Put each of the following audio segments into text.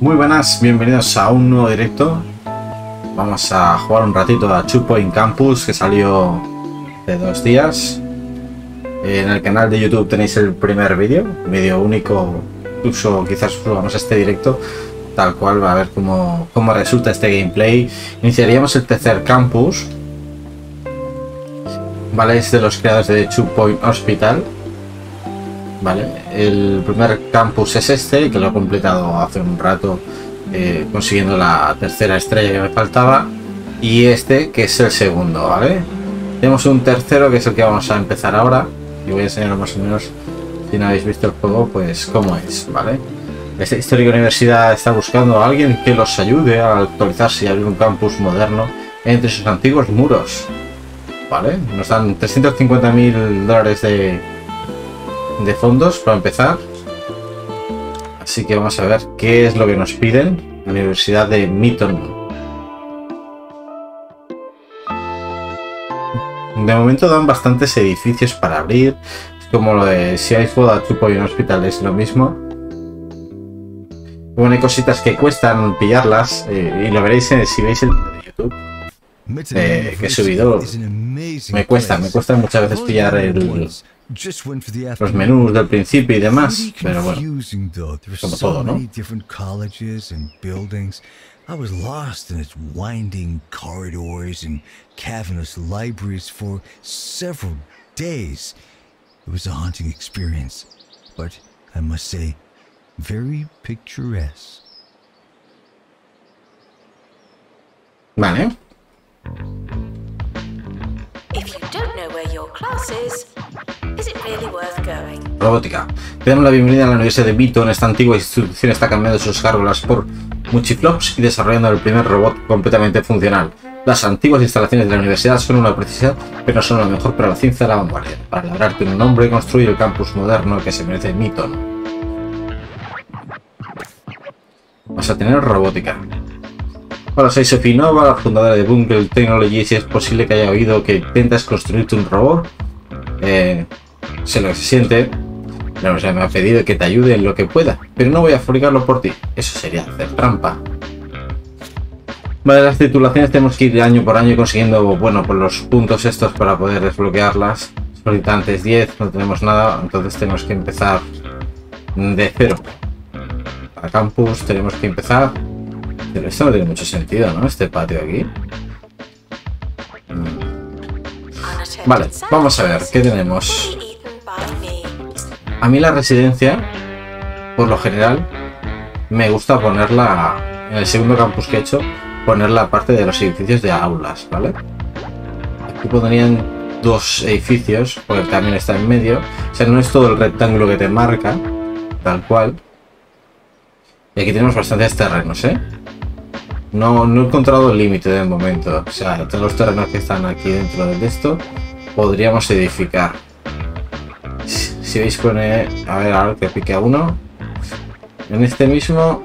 Muy buenas, bienvenidos a un nuevo directo. Vamos a jugar un ratito a Two Point Campus, que salió de 2 días. En el canal de YouTube tenéis el primer vídeo único. Incluso quizás subamos este directo tal cual, va a ver cómo resulta este gameplay. Iniciaríamos el tercer campus, vale, es de los creadores de Two Point Hospital. Vale, el primer campus es este, que lo he completado hace un rato, consiguiendo la tercera estrella que me faltaba, y este que es el segundo, ¿vale? Tenemos un tercero que es el que vamos a empezar ahora, y voy a enseñaros más o menos, si no habéis visto el juego, pues cómo es, ¿vale? Esta histórica universidad está buscando a alguien que los ayude a actualizarse y abrir un campus moderno entre sus antiguos muros, ¿vale? Nos dan $350.000 de fondos para empezar, así que vamos a ver qué es lo que nos piden. La Universidad de Meaton. De momento dan bastantes edificios para abrir, es como lo de si habéis jugado a Two Point Hospital, es lo mismo. Bueno, hay cositas que cuestan pillarlas, y lo veréis si veis el vídeo de YouTube que he subido. Me cuesta muchas veces pillar los menús del principio y demás, pero bueno, como todo, ¿no? I was lost in its winding corridors and cavernous libraries for several days. It was a haunting experience, but I must say, very picturesque. Vale. If you don't know where your class is it really worth going? Robótica. Te damos la bienvenida a la Universidad de Meaton. Esta antigua institución está cambiando sus gárgolas por Muchiflops y desarrollando el primer robot completamente funcional. Las antiguas instalaciones de la universidad son una precisión, pero no son lo mejor para la ciencia de la vanguardia. Para labrarte un nombre, construye el campus moderno que se merece Meaton. Vas a tener robótica. Hola, soy Sophie Nova, la fundadora de Bungle Technologies, y es posible que haya oído que intentas construirte un robot. Sé lo que se siente. La universidad me ha pedido que te ayude en lo que pueda, pero no voy a fabricarlo por ti. Eso sería hacer trampa. Vale, las titulaciones tenemos que ir año por año consiguiendo, bueno, pues los puntos estos para poder desbloquearlas. Solicitantes 10, no tenemos nada, entonces tenemos que empezar de cero. Para campus tenemos que empezar. Pero esto no tiene mucho sentido, ¿no? Este patio aquí. Vale, vamos a ver, ¿qué tenemos? A mí la residencia, por lo general, me gusta ponerla, en el segundo campus que he hecho, ponerla aparte de los edificios de aulas, ¿vale? Aquí pondrían 2 edificios, porque también está en medio. O sea, no es todo el rectángulo que te marca, tal cual. Y aquí tenemos bastantes terrenos, ¿eh? No he encontrado el límite de momento. O sea, todos los terrenos que están aquí dentro de esto, podríamos edificar. Si veis, pone, a ver, ahora que pique a uno. En este mismo.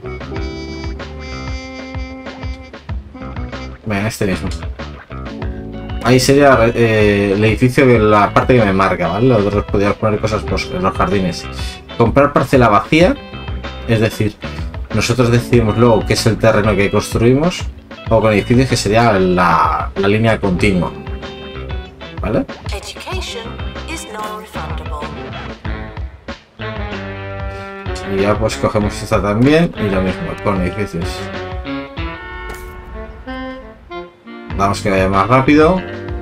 Venga, este mismo. Ahí sería el edificio de la parte que me marca, ¿vale? Los otros podríamos poner cosas pues, en los jardines. Comprar parcela vacía, es decir, nosotros decidimos luego qué es el terreno que construimos, o con edificios que sería la línea continua, ¿vale? Y ya pues cogemos esta también y lo mismo con edificios. Vamos que vaya más rápido.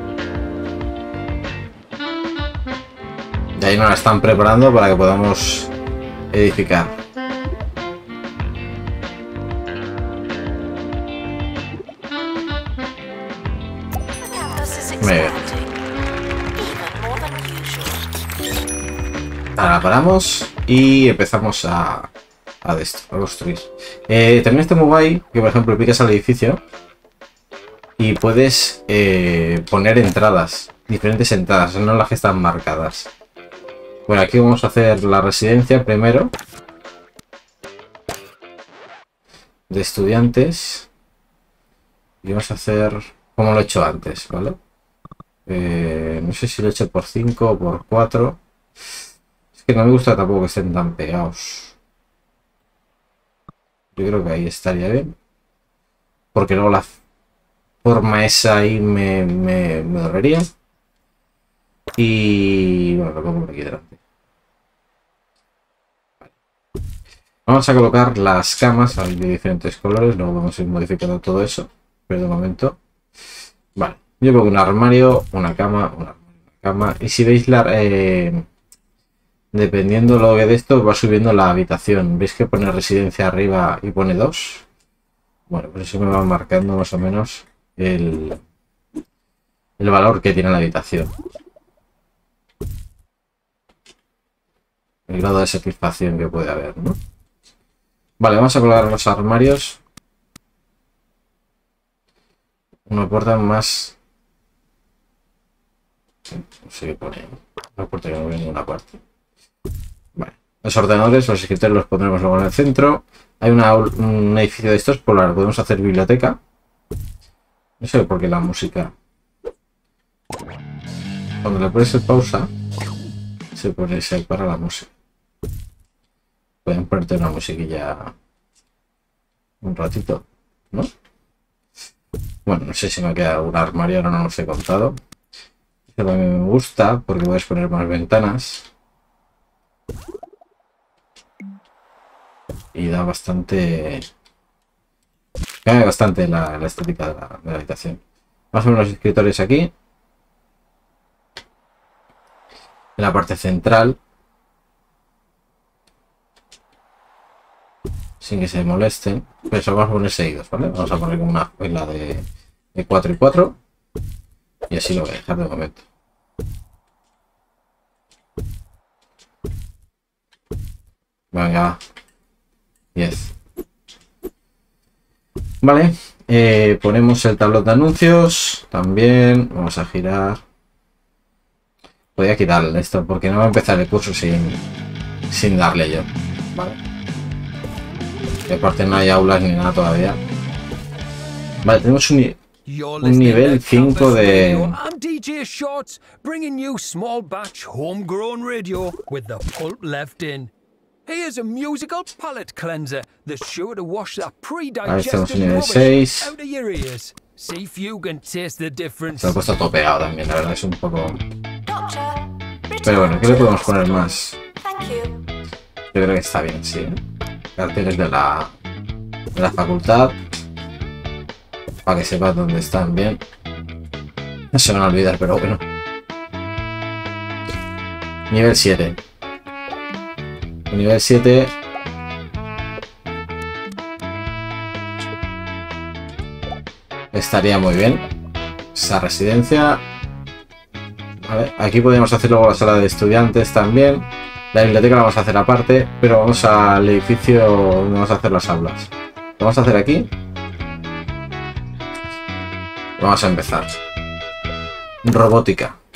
Y ahí nos la están preparando para que podamos edificar. Muy bien. Ahora paramos y empezamos a construir. También está muy guay que, por ejemplo, picas al edificio y puedes poner entradas, diferentes entradas, no las que están marcadas. Bueno, aquí vamos a hacer la residencia primero de estudiantes y vamos a hacer como lo he hecho antes, ¿vale? No sé si lo he hecho por 5 o por 4. Es que no me gusta tampoco que estén tan pegados. Yo creo que ahí estaría bien. Porque luego la forma esa ahí me dolería. Y bueno, lo pongo por aquí delante. Vale. Vamos a colocar las camas de diferentes colores. Luego vamos a ir modificando todo eso. Pero de momento. Vale. Yo pongo un armario, una cama, una cama. Y si veis dependiendo lo que de esto, va subiendo la habitación. ¿Veis que pone residencia arriba y pone 2? Bueno, pues eso me va marcando más o menos el valor que tiene la habitación. El grado de satisfacción que puede haber, ¿no? Vale, vamos a colocar los armarios. Una puerta más... No sé qué pone. Una puerta que no ve en ninguna parte. Vale. Los ordenadores, los escritorios los pondremos luego en el centro. Hay un edificio de estos, por lo podemos hacer biblioteca. No sé por qué la música. Cuando le pones el pausa, se para la música. Pueden ponerte una musiquilla un ratito, ¿no? Bueno, no sé si me ha quedado un armario, ahora no los he contado. Este también me gusta porque puedes poner más ventanas. Y da bastante... Cambia bastante la estética de la habitación. Vamos a ver los escritorios aquí. En la parte central. Sin que se molesten. Pero eso vamos a poner seguidos, ¿vale? Vamos a poner una fila de 4 y 4. Y así lo voy a dejar de momento. Venga. 10. Vale. Ponemos el tablón de anuncios. También. Vamos a girar. Podría quitarle esto porque no va a empezar el curso sin darle yo. Vale. Y aparte no hay aulas ni nada todavía. Vale, tenemos un nivel 5 de... I'm DJ Shorts, bringing you small batch homegrown radio with the pulp left in. Here's a musical palate cleanser that's sure to wash that pre-digested rubbish out of your ears. See if you can taste the difference. Se lo he puesto todo pegado también, la verdad es un poco... Pero bueno, ¿qué le podemos poner más? Yo creo que está bien, sí. Carteles de la facultad. Para que sepas dónde están bien. No se van a olvidar, pero bueno. Nivel 7. Nivel 7. Estaría muy bien. Esa residencia. Vale. Aquí podríamos hacer luego la sala de estudiantes también. La biblioteca la vamos a hacer aparte. Pero vamos al edificio donde vamos a hacer las aulas. Lo vamos a hacer aquí. Vamos a empezar. Robótica.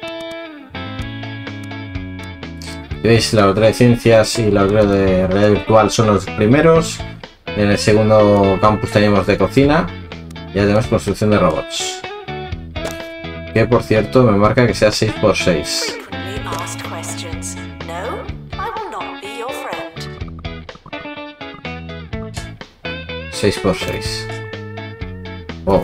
¿Veis? La otra de ciencias y la otra de realidad virtual son los primeros. En el segundo campus tenemos de cocina. Y ya tenemos construcción de robots. Que por cierto me marca que sea 6×6. 6×6. Oh.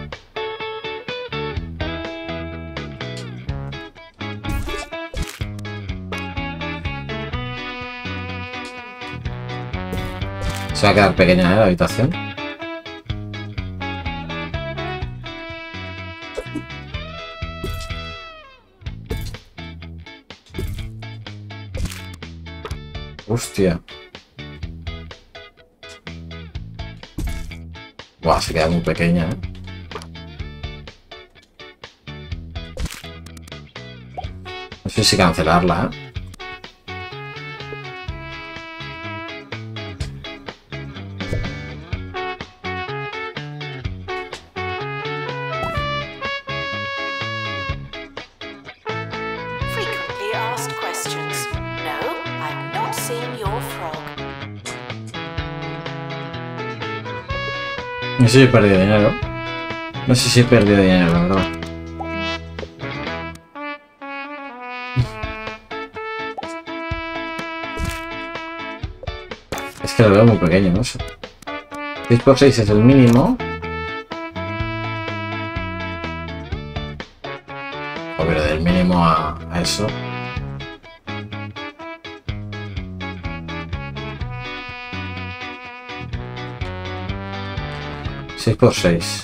Se va a quedar pequeña, la habitación. Hostia. Buah, se queda muy pequeña, ¿eh? No sé si cancelarla, ¿eh? No sé si he perdido dinero. No sé si he perdido dinero, la verdad. Es que lo veo muy pequeño, no sé. 6x6 es el mínimo. O pero del mínimo a eso. Por 6.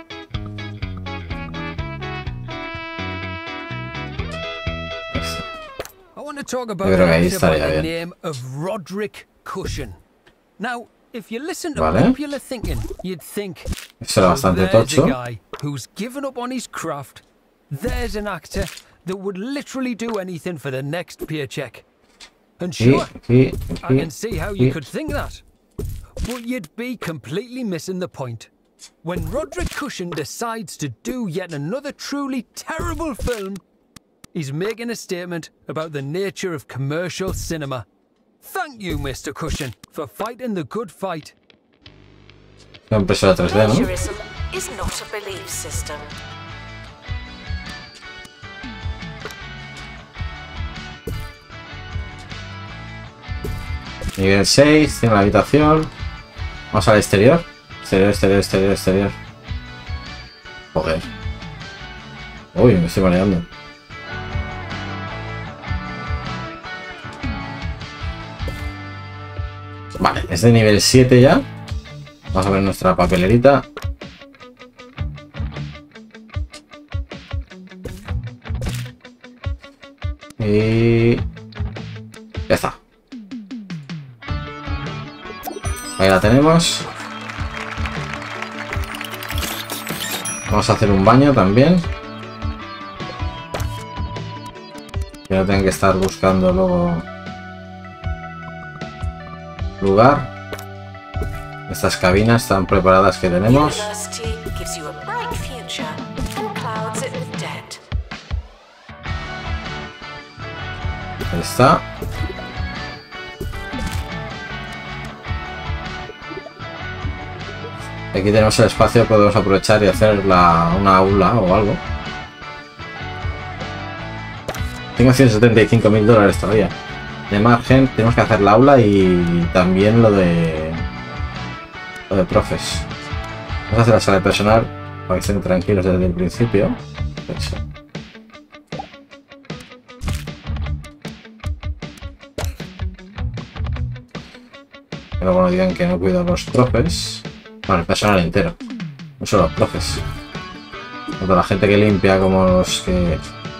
I want to talk about Yo creo que ahí the estaría bien. name of Roderick Cushion. Now, if you listen to Vale. popular thinking, you'd think, Eso era bastante there's a tocho. guy who's given up on his craft. There's an actor that would literally do anything for the next paycheck. And sure, I can see how you could think that. But you'd be completely missing the point. When Roderick Cushion decides to do yet another truly terrible film, he's making a statement about the nature of commercial cinema. Thank you, Mr. Cushion, for fighting the good fight. Una impresora 3D, ¿no? Plagiarism is not a belief system. Nivel 6, tiene la habitación. Vamos al exterior. Exterior. Joder. Uy, me estoy mareando. Vale, es de nivel 7 ya. Vamos a ver nuestra papelerita. Y... ya está. Ahí la tenemos. Vamos a hacer un baño también. Que no tengan que estar buscando luego lugar. Estas cabinas están preparadas que tenemos. University gives you a bright future and clouds it with debt. Ahí está. Aquí tenemos el espacio, podemos aprovechar y hacer una aula o algo. Tengo 175.000 dólares todavía de margen. Tenemos que hacer la aula y también lo de profes. Vamos a hacer la sala de personal para que estén tranquilos desde el principio. Eso. Que luego no digan que no cuido a los profes. Bueno, el personal entero, no solo los profes. Tanto la gente que limpia como los que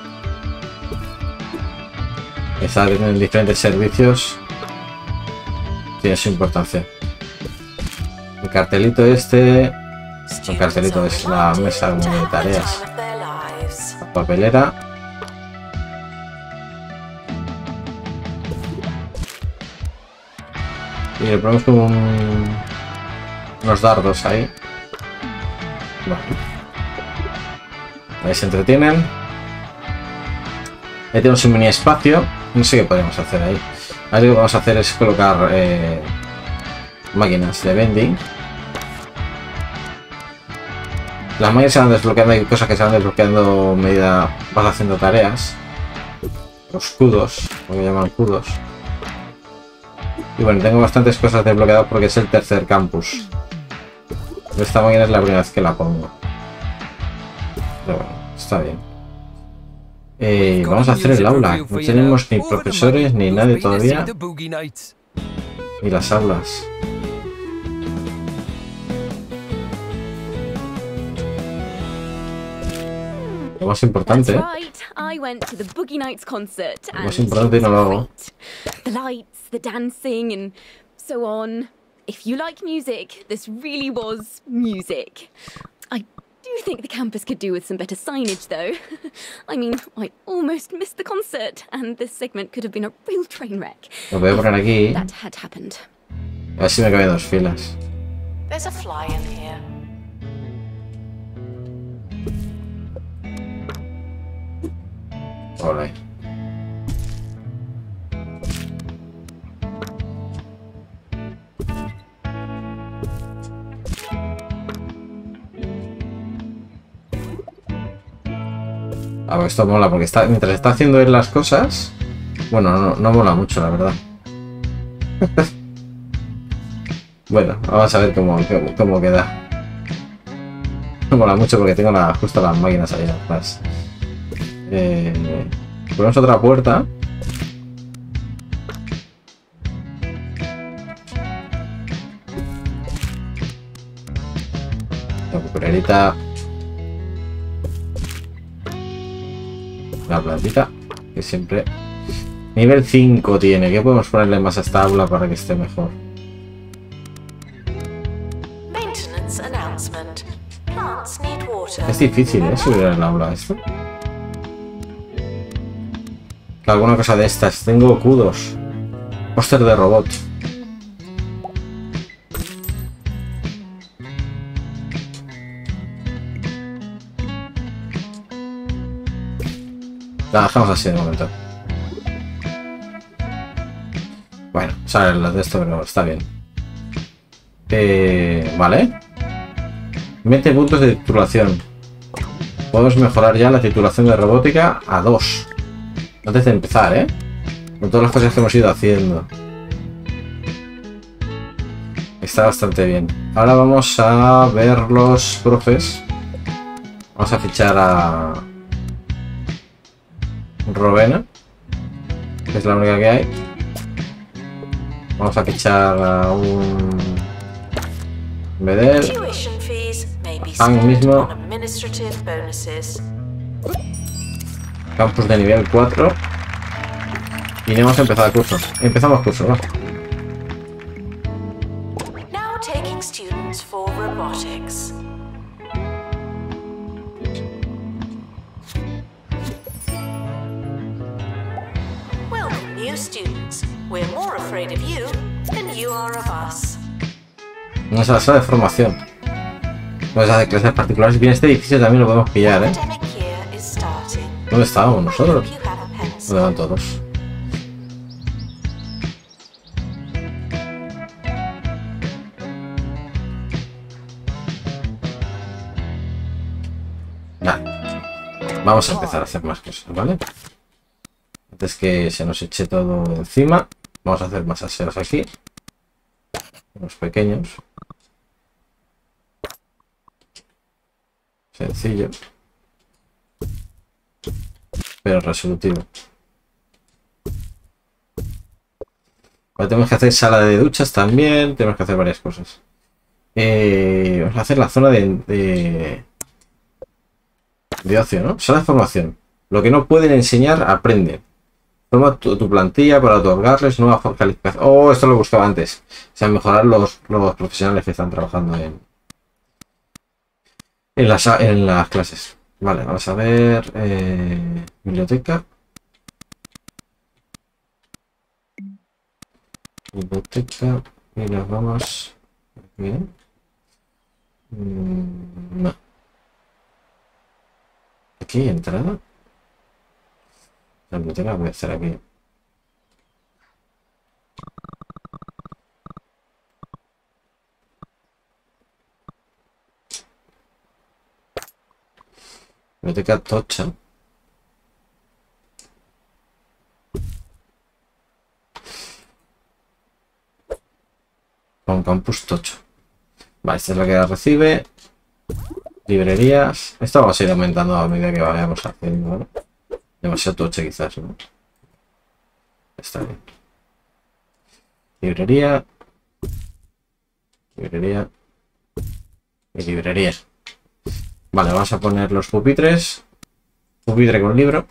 están en diferentes servicios tiene su importancia. El cartelito este, el cartelito es la mesa de tareas, la papelera. Y le ponemos como unos dardos ahí. Bueno. Ahí se entretienen. Ahí tenemos un mini espacio. No sé qué podemos hacer ahí. Ahora lo que vamos a hacer es colocar máquinas de vending. Las máquinas se van desbloqueando, hay cosas que se van desbloqueando a medida vas haciendo tareas. Los cudos, lo que llaman cudos. Y bueno, tengo bastantes cosas desbloqueadas porque es el tercer campus. Esta máquina es la primera vez que la pongo. Pero bueno, está bien. Vamos a hacer el aula. No tenemos ni profesores ni nadie todavía. Ni las aulas. Lo más importante, ¿eh? Lo más importante no lo hago. The lights, the dancing and so on. If you like music, this really was music. I do think the campus could do with some better signage though. I mean, I almost missed the concert and this segment could have been a real train wreck. Lo voy a poner aquí. That had happened. A ver si me caben dos filas. There's a fly in here. Ole. A ver, esto mola porque mientras está haciendo él las cosas. Bueno, no mola mucho, la verdad. Bueno, vamos a ver cómo queda. Me mola mucho porque tengo justo las máquinas ahí atrás. Ponemos otra puerta. La cucurerita. La plantita. Que siempre... Nivel 5 tiene. ¿Qué podemos ponerle más a esta aula para que esté mejor? Es difícil, subir el aula esto. Alguna cosa de estas. Tengo kudos. Póster de robot. La dejamos así de momento. Bueno, sale lo de esto, pero está bien. Vale. 20 puntos de titulación. Podemos mejorar ya la titulación de robótica a 2. Antes de empezar, con todas las cosas que hemos ido haciendo. Está bastante bien. Ahora vamos a ver los profes. Vamos a fichar a Rowena, que es la única que hay. Vamos a fichar a un Bedel. Hank mismo. Campus de nivel 4. Y no hemos empezado el curso. Empezamos curso, ¿no? Vamos a la sala de formación. Vamos a hacer clases particulares. Bien, este edificio también lo podemos pillar, ¿Dónde estábamos nosotros? ¿Dónde van todos? Vamos a empezar a hacer más cosas, ¿vale? Antes que se nos eche todo encima, vamos a hacer más aseos aquí. Unos pequeños. Sencillo. Pero resolutivo. Ahora tenemos que hacer sala de duchas también. Tenemos que hacer varias cosas. Vamos a hacer la zona de ocio, ¿no? Sala de formación. Lo que no pueden enseñar, aprenden. Forma tu plantilla para otorgarles nueva calificación. Oh, esto lo buscaba antes. O sea, mejorar los profesionales que están trabajando en las clases. Vale, vamos a ver. Biblioteca. Biblioteca. Y nos vamos. Bien. No. Aquí, entrada. La biblioteca voy a hacer aquí. Biblioteca tocha. Con campus tocho. Vale, esta es la que la recibe. Librerías. Esto vamos a ir aumentando a medida que vayamos haciendo, ¿no? Demasiado toche quizás, ¿no? Está bien. Librería. Librería. Y librería. Vale, vamos a poner los pupitres. Pupitre con libro.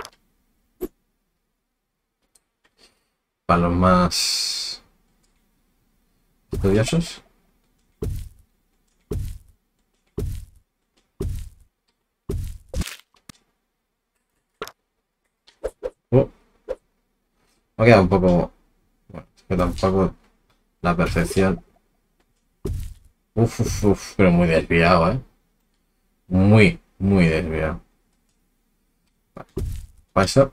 Para los más estudiosos. Me ha quedado un poco... Bueno, es que tampoco la perfección. Pero muy desviado, Muy desviado. Vale. Para eso.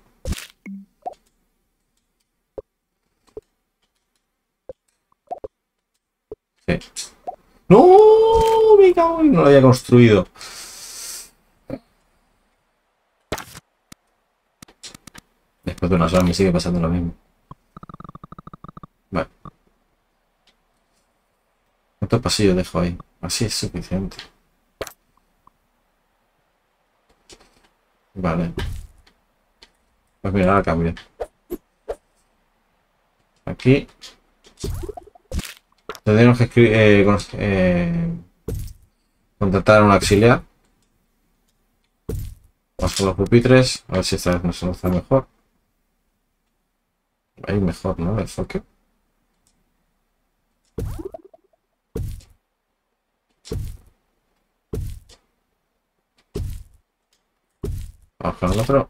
Sí. ¡No! Me cago en... No lo había construido. Después de unas horas me sigue pasando lo mismo. Vale. ¿Cuántos pasillos dejo ahí? Así es suficiente. Vale. Pues mira, ahora cambio. Aquí. Tendríamos que contratar a un auxiliar. Vamos con los pupitres. A ver si esta vez nos hace mejor. Ahí mejor, ¿no? El enfoque. Vamos con el otro.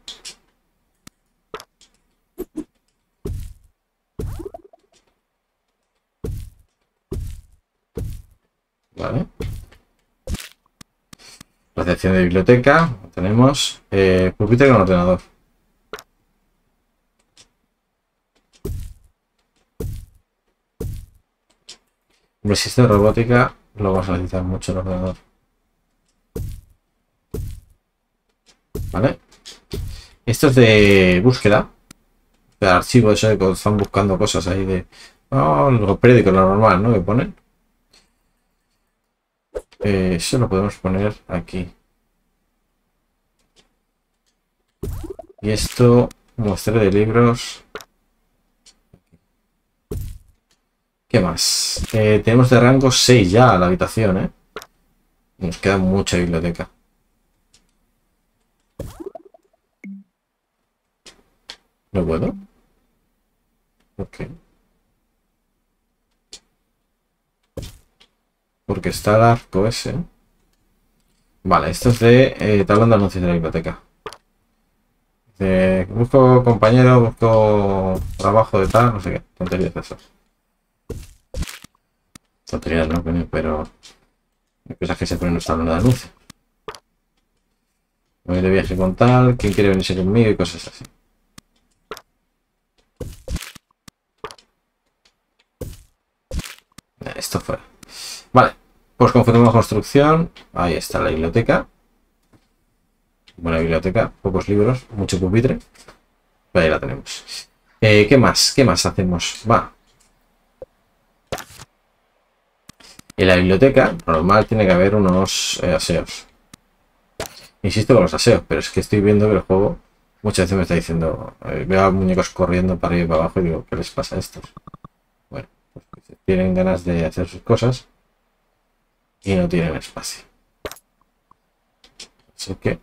Vale. Recepción de biblioteca. Tenemos pupitre con ordenador. Hombre, si esto de robótica, lo vamos a necesitar mucho el ordenador. Vale. Esto es de búsqueda. De archivo, eso de que están buscando cosas ahí de... Oh, los periódicos, lo normal, ¿no? Que ponen. Eso lo podemos poner aquí. Y esto, muestra de libros. ¿Qué más? Tenemos de rango 6 ya la habitación, ¿eh? Nos queda mucha biblioteca. ¿No puedo? ¿Por qué? Porque está el arco ese. Vale, esto es de tablón de anuncios de la biblioteca. Busco compañero, busco trabajo de tal, no sé qué. Tonterías de eso. Tonterías, ¿no? Pero hay cosas que se ponen en los tablones de anuncios. Voy de viaje con tal, quién quiere venirse conmigo y cosas así. Esto fuera. Vale, pues confirmamos construcción. Ahí está la biblioteca. Buena biblioteca, pocos libros, mucho pupitre. Pero ahí la tenemos. ¿Qué más? ¿Qué más hacemos? Va. En la biblioteca, normal, tiene que haber unos aseos. Insisto con los aseos, pero es que estoy viendo que el juego muchas veces me está diciendo... veo a muñecos corriendo para arriba y para abajo y digo, ¿qué les pasa a estos? Bueno, pues tienen ganas de hacer sus cosas y no tienen espacio. Así que...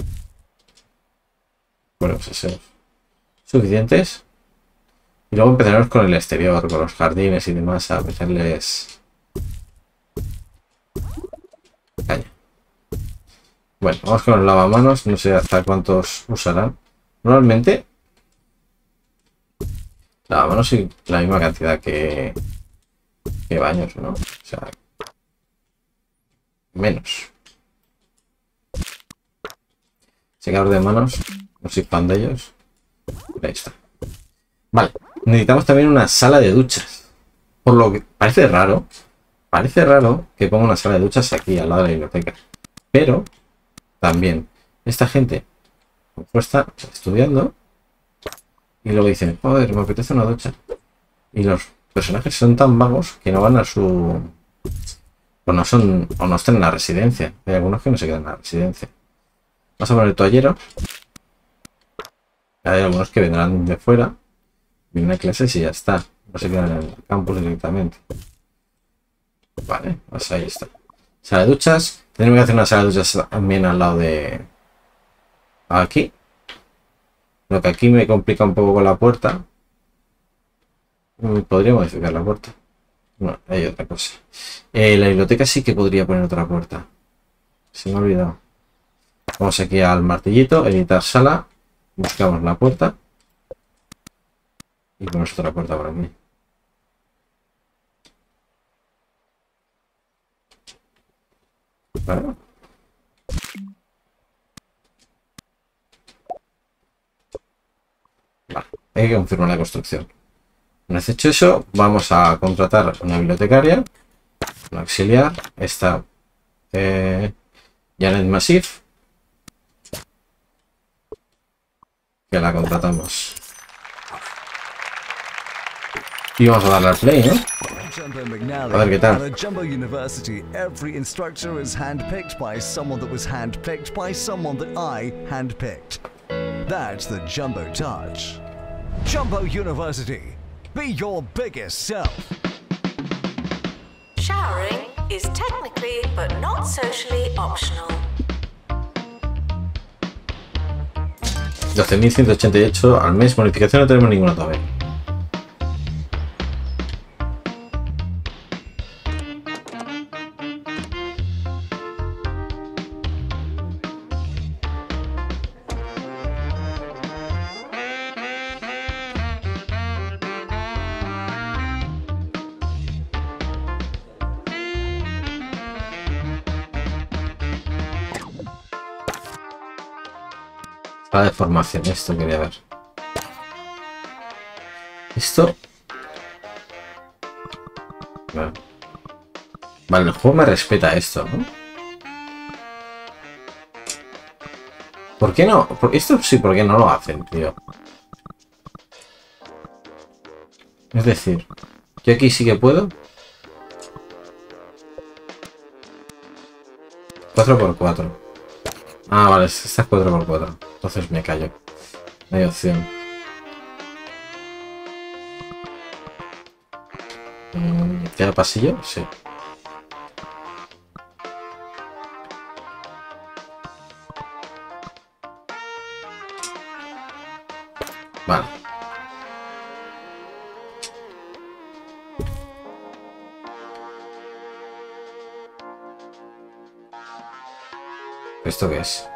bueno, pues aseos suficientes. Y luego empezaremos con el exterior, con los jardines y demás, a meterles... caña. Bueno, vamos con los lavamanos. No sé hasta cuántos usarán. Normalmente lavamanos y la misma cantidad que baños, ¿no? O sea, menos. Secador de manos. No soy fan de ellos. Ahí está. Vale, necesitamos también una sala de duchas. Por lo que parece raro que ponga una sala de duchas aquí al lado de la biblioteca. Pero también esta gente está estudiando y luego dicen, joder, me apetece una ducha. Y los personajes son tan vagos que no van a su... pues no son, o no están en la residencia. Hay algunos que no se quedan en la residencia. Vamos a poner el toallero. Hay algunos que vendrán de fuera, vienen a clases y ya está. No se quedan en el campus directamente. Vale, pues ahí está. Sala de duchas. Tenemos que hacer una sala de duchas también al lado de... aquí. Lo que aquí me complica un poco con la puerta. Podría modificar la puerta. No, hay otra cosa. La biblioteca sí que podría poner otra puerta. Se me ha olvidado. Vamos aquí al martillito, editar sala. Buscamos la puerta. Y ponemos otra puerta por aquí. Vale. Vale, hay que confirmar la construcción. Una vez hecho eso, vamos a contratar una bibliotecaria, un auxiliar, esta Janet Massif, que la contratamos. Y vamos a darle al play, ¿no? Jumbo McNally. A ver qué tal. At Jumbo University, every instructor is handpicked by someone that was handpicked by someone that I handpicked. That's the Jumbo Touch. Jumbo University. Be your biggest self. Showering is technically but not socially optional. 12.188 al mes. Bonificación no tenemos ninguna todavía. La deformación, esto quería ver. Esto. Vale, el juego me respeta esto, ¿no? ¿Por qué no? Esto sí, ¿por qué no lo hacen, tío? Es decir, yo aquí sí que puedo. 4×4. Ah, vale, esta es 4×4. Entonces me callo. No hay opción. ¿Queda pasillo? Sí. Vale. ¿Esto qué es?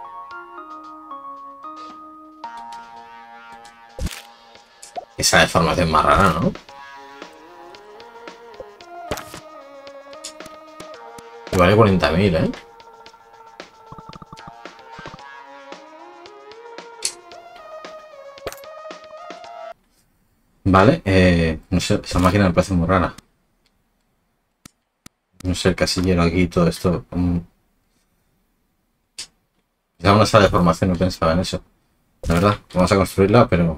Esa deformación más rara, ¿no? Y vale 40.000, ¿eh? Vale, no sé, esa máquina me parece muy rara. No sé, el casillero aquí y todo esto. Ya una sala de formación, no pensaba en eso. La verdad, vamos a construirla, pero...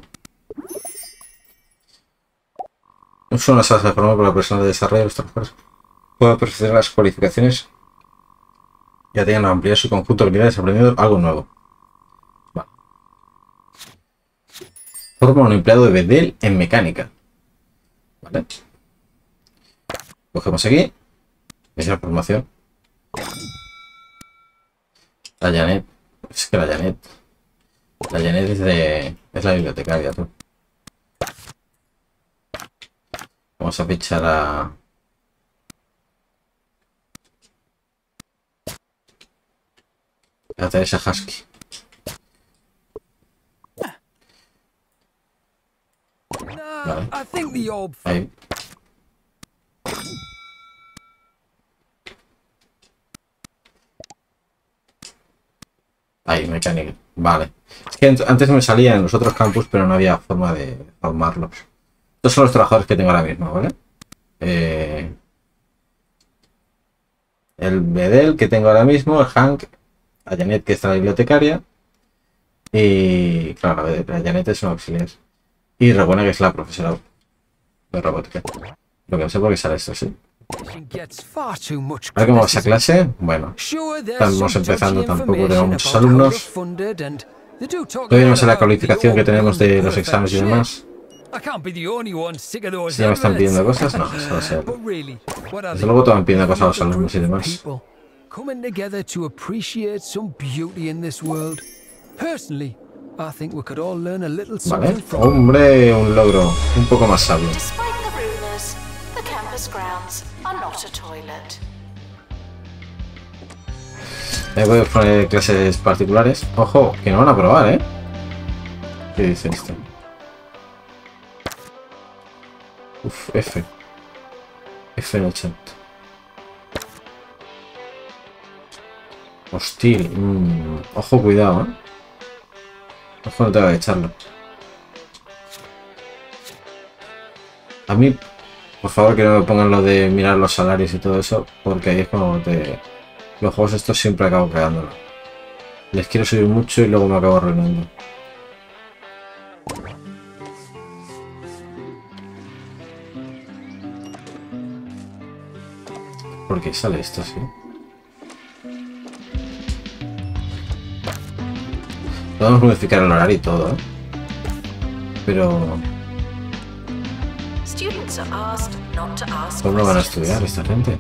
No son las salas de formación para la persona de desarrollo de los trabajadores. Puede perfeccionar las cualificaciones. Ya tengan ampliar su conjunto de habilidades aprendiendo algo nuevo. Vale. Forma un empleado de Bedel en mecánica. Vale. Cogemos aquí. Esa es la formación. La Janet. Es que la Janet. La Janet es de... Es la bibliotecaria, tú. Vamos a fichar a Teresa Husky. Vale. Ahí. Ahí, mecánica. Vale. Es que antes me salía en los otros campus, pero no había forma de formarlos. Estos son los trabajadores que tengo ahora mismo, ¿vale? El Bedel que tengo ahora mismo, el Hank, a Janet que está en la bibliotecaria. Y claro, la Janet es una auxiliar. Y Rebuena que es la profesora de robótica. Lo que no sé por qué sale esto, sí. Ahora que vamos a clase, bueno, estamos empezando, tampoco tenemos muchos alumnos. Todavía no sé la calificación que tenemos de los exámenes y demás. Si ya me están pidiendo cosas, no, eso no sé. Desde luego también piden cosas a los alumnos y demás. Vale, hombre, un logro, un poco más sabio. Voy a poner clases particulares. Ojo, que no van a probar, ¿eh? ¿Qué dice esto? Uf, F. F en 80. Hostil. Ojo, cuidado, ¿eh? Ojo, no tengo que echarlo. A mí, por favor, que no me pongan lo de mirar los salarios y todo eso, porque ahí es cuando te... Los juegos estos siempre acabo cagándolo. Les quiero subir mucho y luego me acabo arruinando. ¿Por qué sale esto así? Podemos modificar el horario y todo, ¿eh? Pero... ¿cómo van a estudiar esta gente?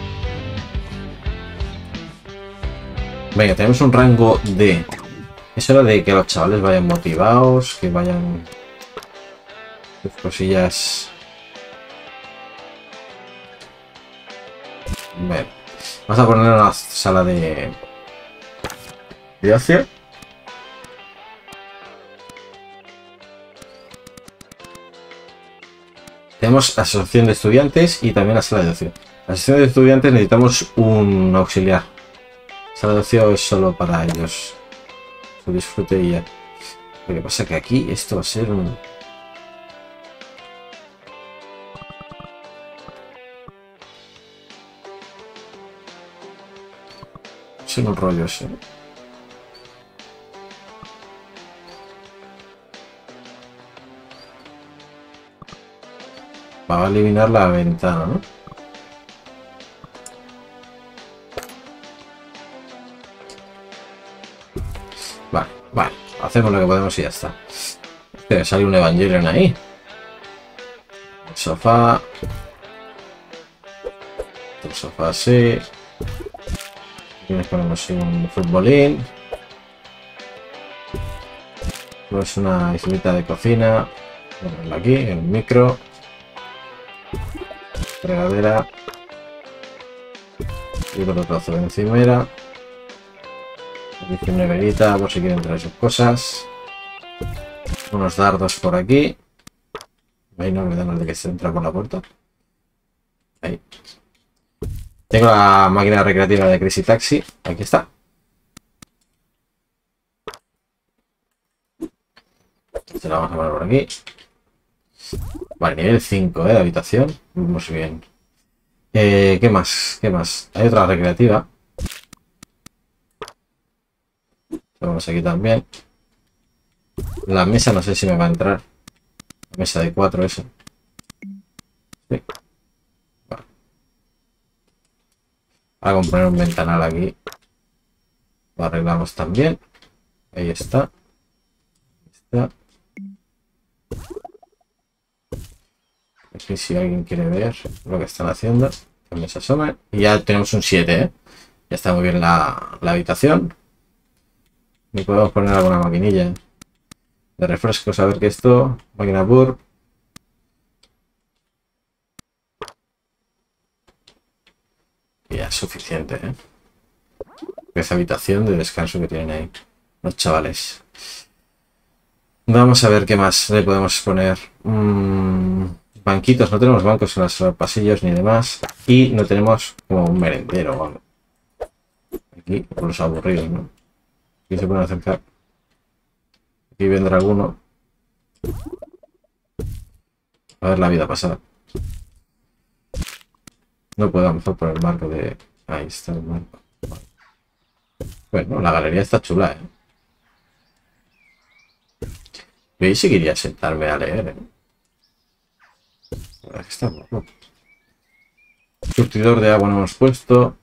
Venga, tenemos un rango de... es hora de que los chavales vayan motivados, que vayan... sus cosillas... Bueno, vamos a poner una sala de ocio. Tenemos la asociación de estudiantes y también la sala de ocio. La asociación de estudiantes necesitamos un auxiliar. La sala de ocio es solo para ellos. Su disfrute y ya. Lo que pasa es que aquí esto va a ser un... sin un rollo ese. Va a eliminar la ventana, ¿no? Vale, hacemos lo que podemos y ya está. Sale un Evangelion ahí. El sofá. El sofá así. Aquí nos ponemos un futbolín. Pues una islita de cocina. Ponemos aquí, el micro. Fregadera. Y con otro trozo de encimera. Aquí una neverita por si quieren traer sus cosas. Unos dardos por aquí. Ahí no me dan el de que se entra por la puerta. Ahí. Tengo la máquina recreativa de Crazy Taxi. Aquí está. Se la vamos a poner por aquí. Vale, nivel 5, de habitación. Muy bien. ¿Qué más? ¿Qué más? Hay otra recreativa. Vamos aquí también. La mesa no sé si me va a entrar. La mesa de 4 eso. Sí. Vale. Vamos a poner un ventanal aquí. Lo arreglamos también. Ahí está. Ahí está. Aquí si alguien quiere ver lo que están haciendo, también se asomen. Y ya tenemos un 7, ¿eh? Ya está muy bien la habitación. Y podemos poner alguna maquinilla de refrescos, a ver qué esto. Máquina Burp. Y ya es suficiente, ¿eh? Esa habitación de descanso que tienen ahí los chavales. Vamos a ver qué más le podemos poner. Banquitos, no tenemos bancos en los pasillos ni demás. Y no tenemos como un merendero o algo. Aquí, por los aburridos, ¿no? Aquí se pueden acercar. Aquí vendrá alguno. A ver la vida pasada. No puedo a lo mejor por el marco de... ahí está el marco. Bueno, la galería está chula, ¿eh? Yo ahí sí quería sentarme a leer, ¿eh? Está guapo. Surtidor de agua no hemos puesto.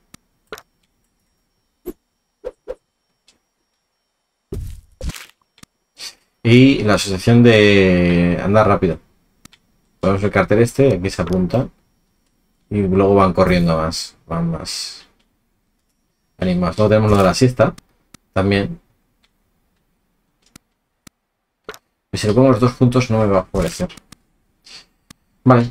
Y la asociación de andar rápido. Ponemos el cartel este, aquí se apunta. Y luego van corriendo más. Van más animados. Luego tenemos lo de la siesta. También. Y si lo pongo los dos juntos no me va a favorecer. Vale.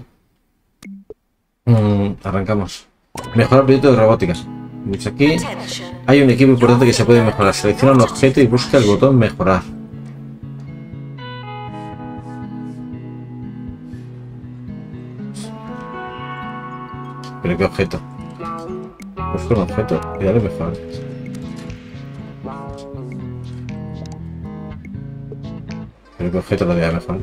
Arrancamos. Mejorar proyecto de robótica. Pues aquí hay un equipo importante que se puede mejorar. Selecciona un objeto y busca el botón mejorar. ¿Pero qué objeto? Busca un objeto y dale mejor. ¿Pero qué objeto lo voy a mejorar?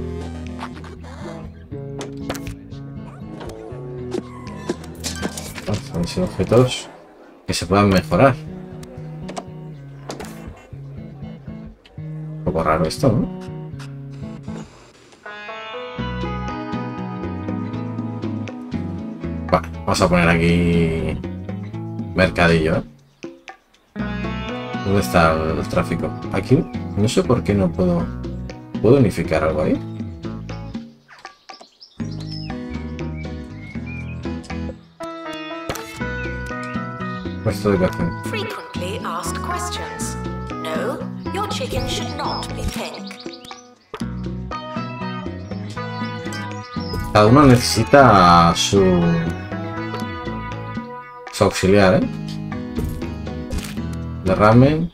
Son objetos que se puedan mejorar. Un poco raro esto, ¿no? Vale, vamos a poner aquí mercadillo, ¿eh? ¿Dónde está el tráfico? Aquí no sé por qué no puedo... ¿Puedo unificar algo ahí? Puesto de educación. Frequently asked questions. No, your chicken should not be pink. Cada uno necesita su auxiliar, ¿eh? De ramen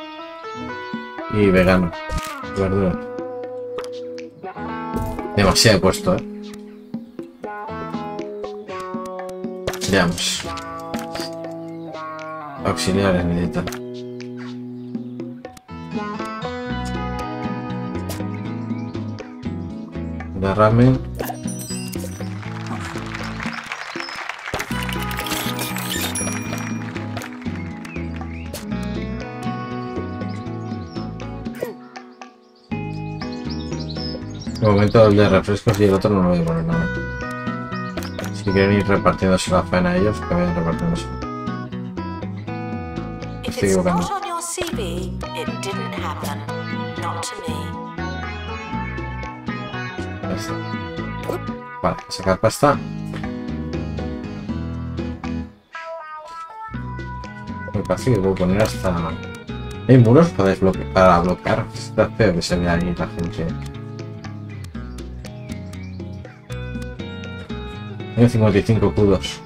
y vegano. Verdura. Demasiado he puesto, ¿eh? Veamos. Auxiliares necesitan. De ramen. De momento el de refrescos y el otro no lo voy a poner nada. Si quieren ir repartiéndose la faena a ellos, que vayan repartiéndose. If it's not on your CV, it didn't happen. Not to me. Ya está. Vale, sacar pasta. Me parece que puedo poner hasta... Hay muros para bloquear. Está feo que se vea ahí la gente. Tengo 55 kudos.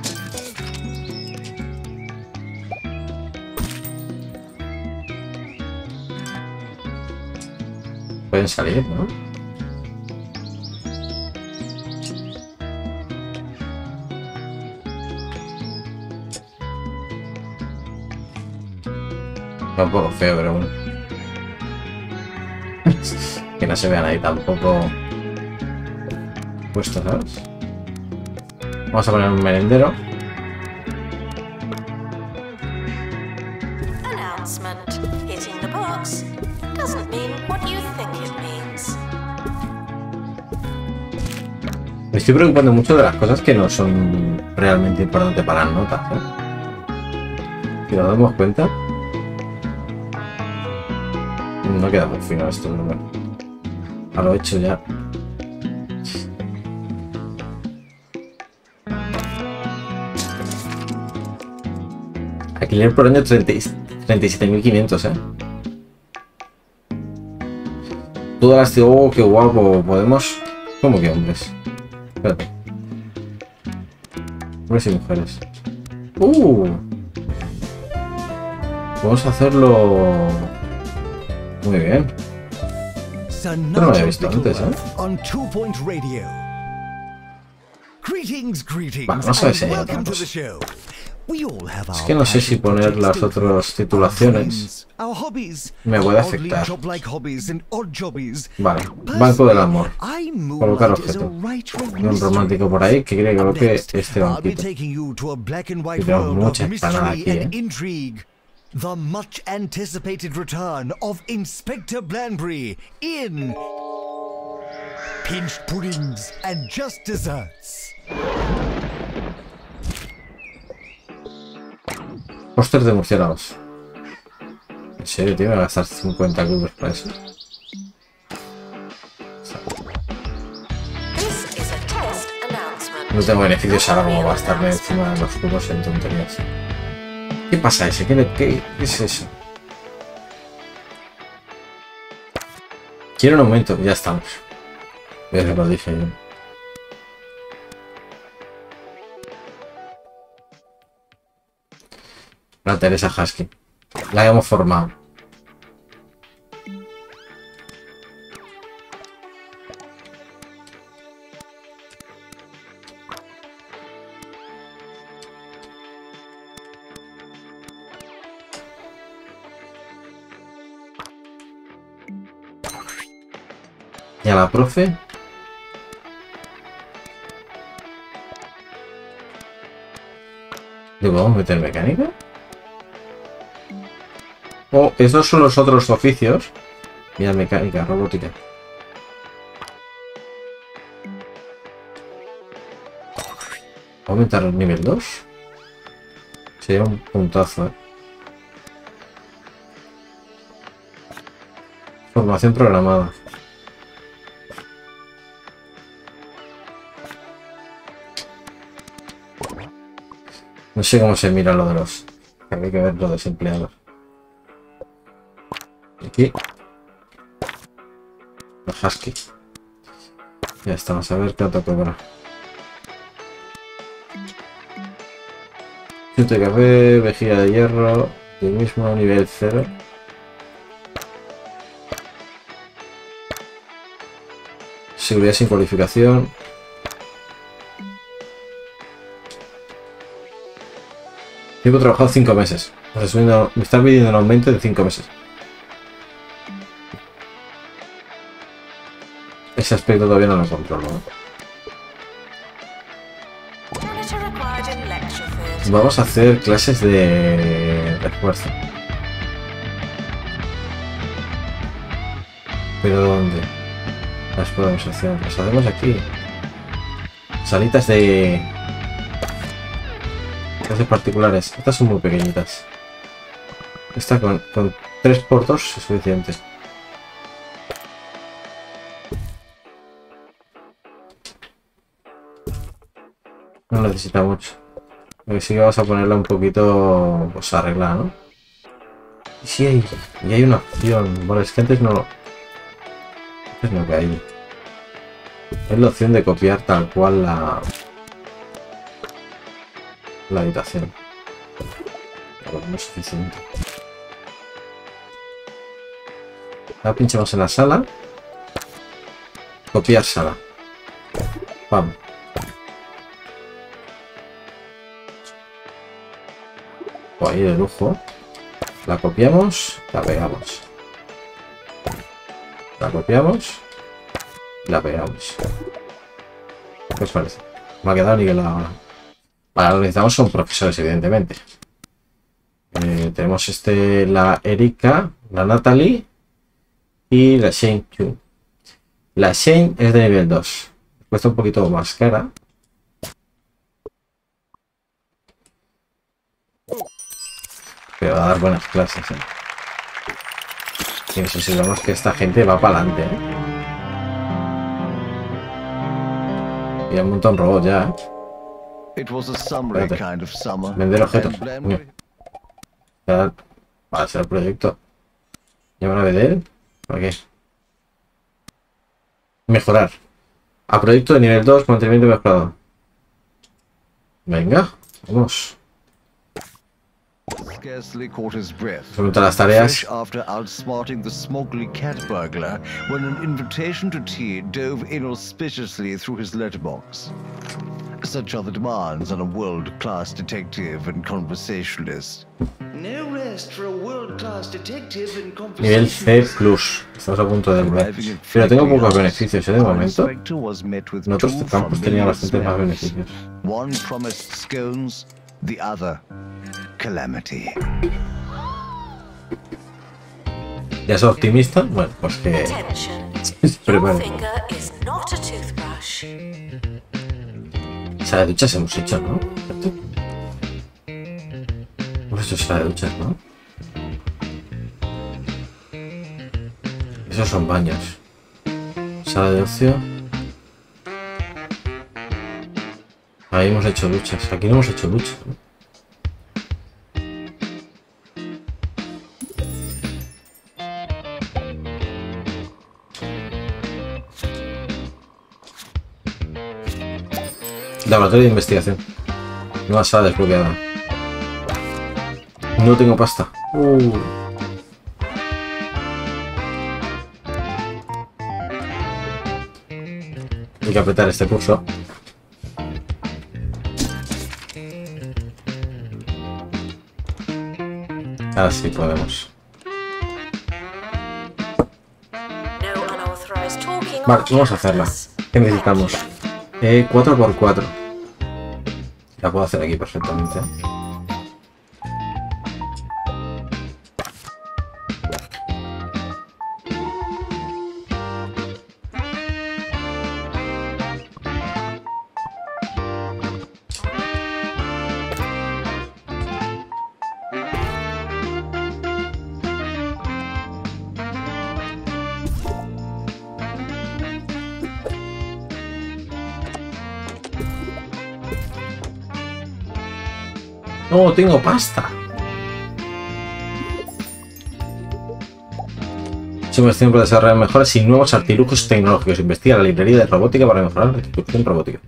Pueden salir, ¿no? Está un poco feo, pero bueno. Que no se vean ahí tampoco puestos, ¿sabes? Vamos a poner un merendero. Announcement. Hitting the box doesn't mean what you think it means. Me estoy preocupando mucho de las cosas que no son realmente importantes para las notas, ¿eh? Si nos damos cuenta. No queda muy fino esto, pero bueno. A lo hecho ya. Alquiler por año 37.500, ¿eh? Todas las... Oh, qué guapo. Podemos... ¿Cómo que hombres? Espérate. Hombres y mujeres. Vamos a hacerlo... Muy bien. Esto no lo había visto antes, ¿eh? Vamos a ver si hay otra cosa. Es que no sé si poner las otras titulaciones me puede afectar. Vale, banco del amor. Colocar objeto. Un romántico por ahí que quiere que coloque este banquito. Y tenemos mucha empanada aquí, ¿eh? The much anticipated return of Inspector Blanbury in Pinched Puddings and Just Desserts. Póster de murciélagos. En serio, tío, voy a gastar 50 cubos para eso. No tengo beneficios ahora como gastarme encima de los cubos en tonterías. ¿Qué pasa ese? ¿Qué es eso? Quiero un aumento, ya estamos. Ya se lo dije yo. La Teresa Husky. La hemos formado. Y a la profe. ¿Le podemos meter mecánica? Oh, estos son los otros oficios. Mira, mecánica, robótica. ¿Aumentar el nivel 2? Sería un puntazo, ¿eh? Formación programada. No sé cómo se mira lo de los... Hay que ver los desempleados. Aquí. Los husky. Ya estamos, a ver qué otro cobra. Chute de café, vejiga de hierro, del mismo nivel 0. Seguridad sin cualificación. Tiempo trabajado 5 meses. Resumiendo, me están pidiendo un aumento de 5 meses. Ese aspecto todavía no lo controlo, ¿no? Vamos a hacer clases de refuerzo. ¿Pero dónde? Las podemos hacer. Las hacemos aquí. Salitas de... clases particulares. Estas son muy pequeñitas. Esta con 3 por 2 es suficiente. No necesita mucho. Lo que sí que vamos a ponerla un poquito, pues arreglar, ¿no? Y sí hay una opción. Bueno, es que antes no caí. Es la opción de copiar tal cual la habitación. Pero no es suficiente. Ahora pinchamos en la sala. Copiar sala. Vamos. Ahí de lujo. La copiamos, la pegamos. La copiamos, la pegamos. ¿Qué os parece? Me ha quedado nivelado ahora. Vale, lo que necesitamos son profesores, evidentemente. Tenemos la Erika, la Natalie y la Shane Chu. La Shane es de nivel 2. Cuesta un poquito más cara. Pero va a dar buenas clases, ¿eh? Y eso sí, vemos que esta gente va para adelante, ¿eh? Y hay un montón de robots ya, ¿eh? Vender objetos. Va a ser el proyecto. ¿Ya van a vender? ¿Para qué? Mejorar. A proyecto de nivel 2, mantenimiento mejorado. Venga, vamos. Sobre las tareas. After outsmarting the smugly cat burglar, when an invitation to tea dove inauspiciously through his letterbox. Such are the demands on a world-class detective and conversationalist. No rest for a world-class detective and Nivel C+. conversationalist. Estamos a punto del B. Pero tengo pocos beneficios, ¿eh? De momento. En otros campos tenía bastantes más beneficios. One promised scones, the other calamity. ¿Ya es optimista? Bueno, pues que... Primero. Sala de duchas hemos hecho, ¿no? Hemos hecho sala de duchas, ¿no? Esos son baños. Sala de ocio. Ahí hemos hecho duchas. Aquí no hemos hecho duchas, ¿no? Laboratorio de investigación. Nueva sala desbloqueada. No tengo pasta. Hay que apretar este curso. Ahora sí podemos. Vale, vamos a hacerla. ¿Qué necesitamos? 4×4. La puedo hacer aquí perfectamente. No tengo pasta. Somos tiempo de desarrollar mejoras y nuevos artilugios tecnológicos. Investiga la librería de robótica para mejorar la ejecución robótica.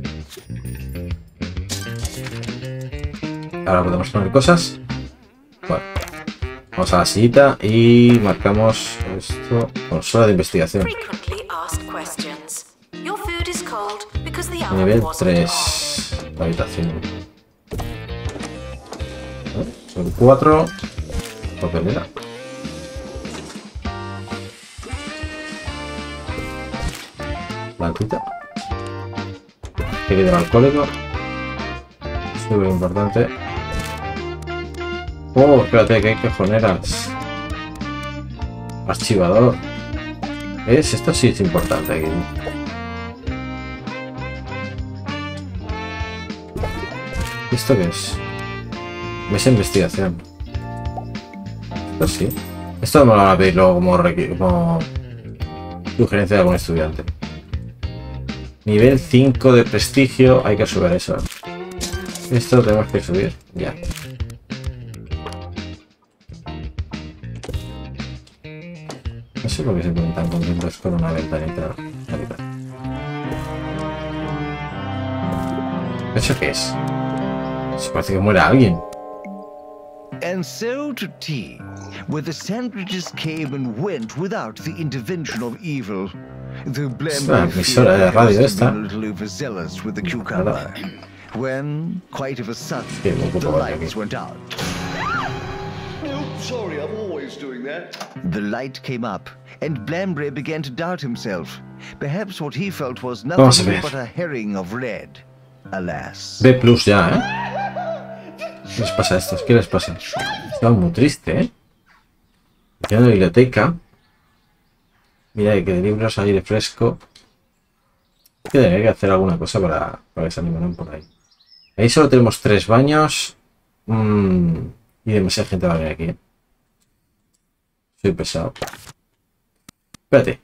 Ahora podemos poner cosas. Bueno, vamos a la sillita y marcamos esto. Consola de investigación. Nivel 3. La habitación. Son 4. Papelera. Plantita. Líquido alcohólico. Súper importante. Oh, espérate, que hay cajoneras. Archivador. ¿Ves? Esto sí es importante aquí. ¿Esto qué es? Mesa de investigación. Esto sí. Esto me lo van a pedir luego como sugerencia de algún estudiante. Nivel 5 de prestigio. Hay que subir eso. Esto lo tenemos que subir. Ya. No sé por qué se ponen tan contentos con una ventanita. ¿Eso qué es? Se parece que muere alguien. And so to tea, where the sandwiches came and went without the intervention of evil. The Una emisora de radio esta. overzealous with the cucumber. When, quite of a sudden, the lights went out. Oh, sorry, I'm always doing that. The light came up, and Blambre began to doubt himself. Perhaps what he felt was nothing but a herring of red. Alas. B+ ya, ¿eh? ¿Qué les pasa a estos? ¿Qué les pasa? Está muy triste, ¿eh? Tiene una biblioteca. Mira, que de libros, aire fresco. Hay que tener que hacer alguna cosa para que se animen por ahí. Ahí solo tenemos 3 baños. Y demasiada gente va a venir aquí, ¿eh? Soy pesado. Espérate.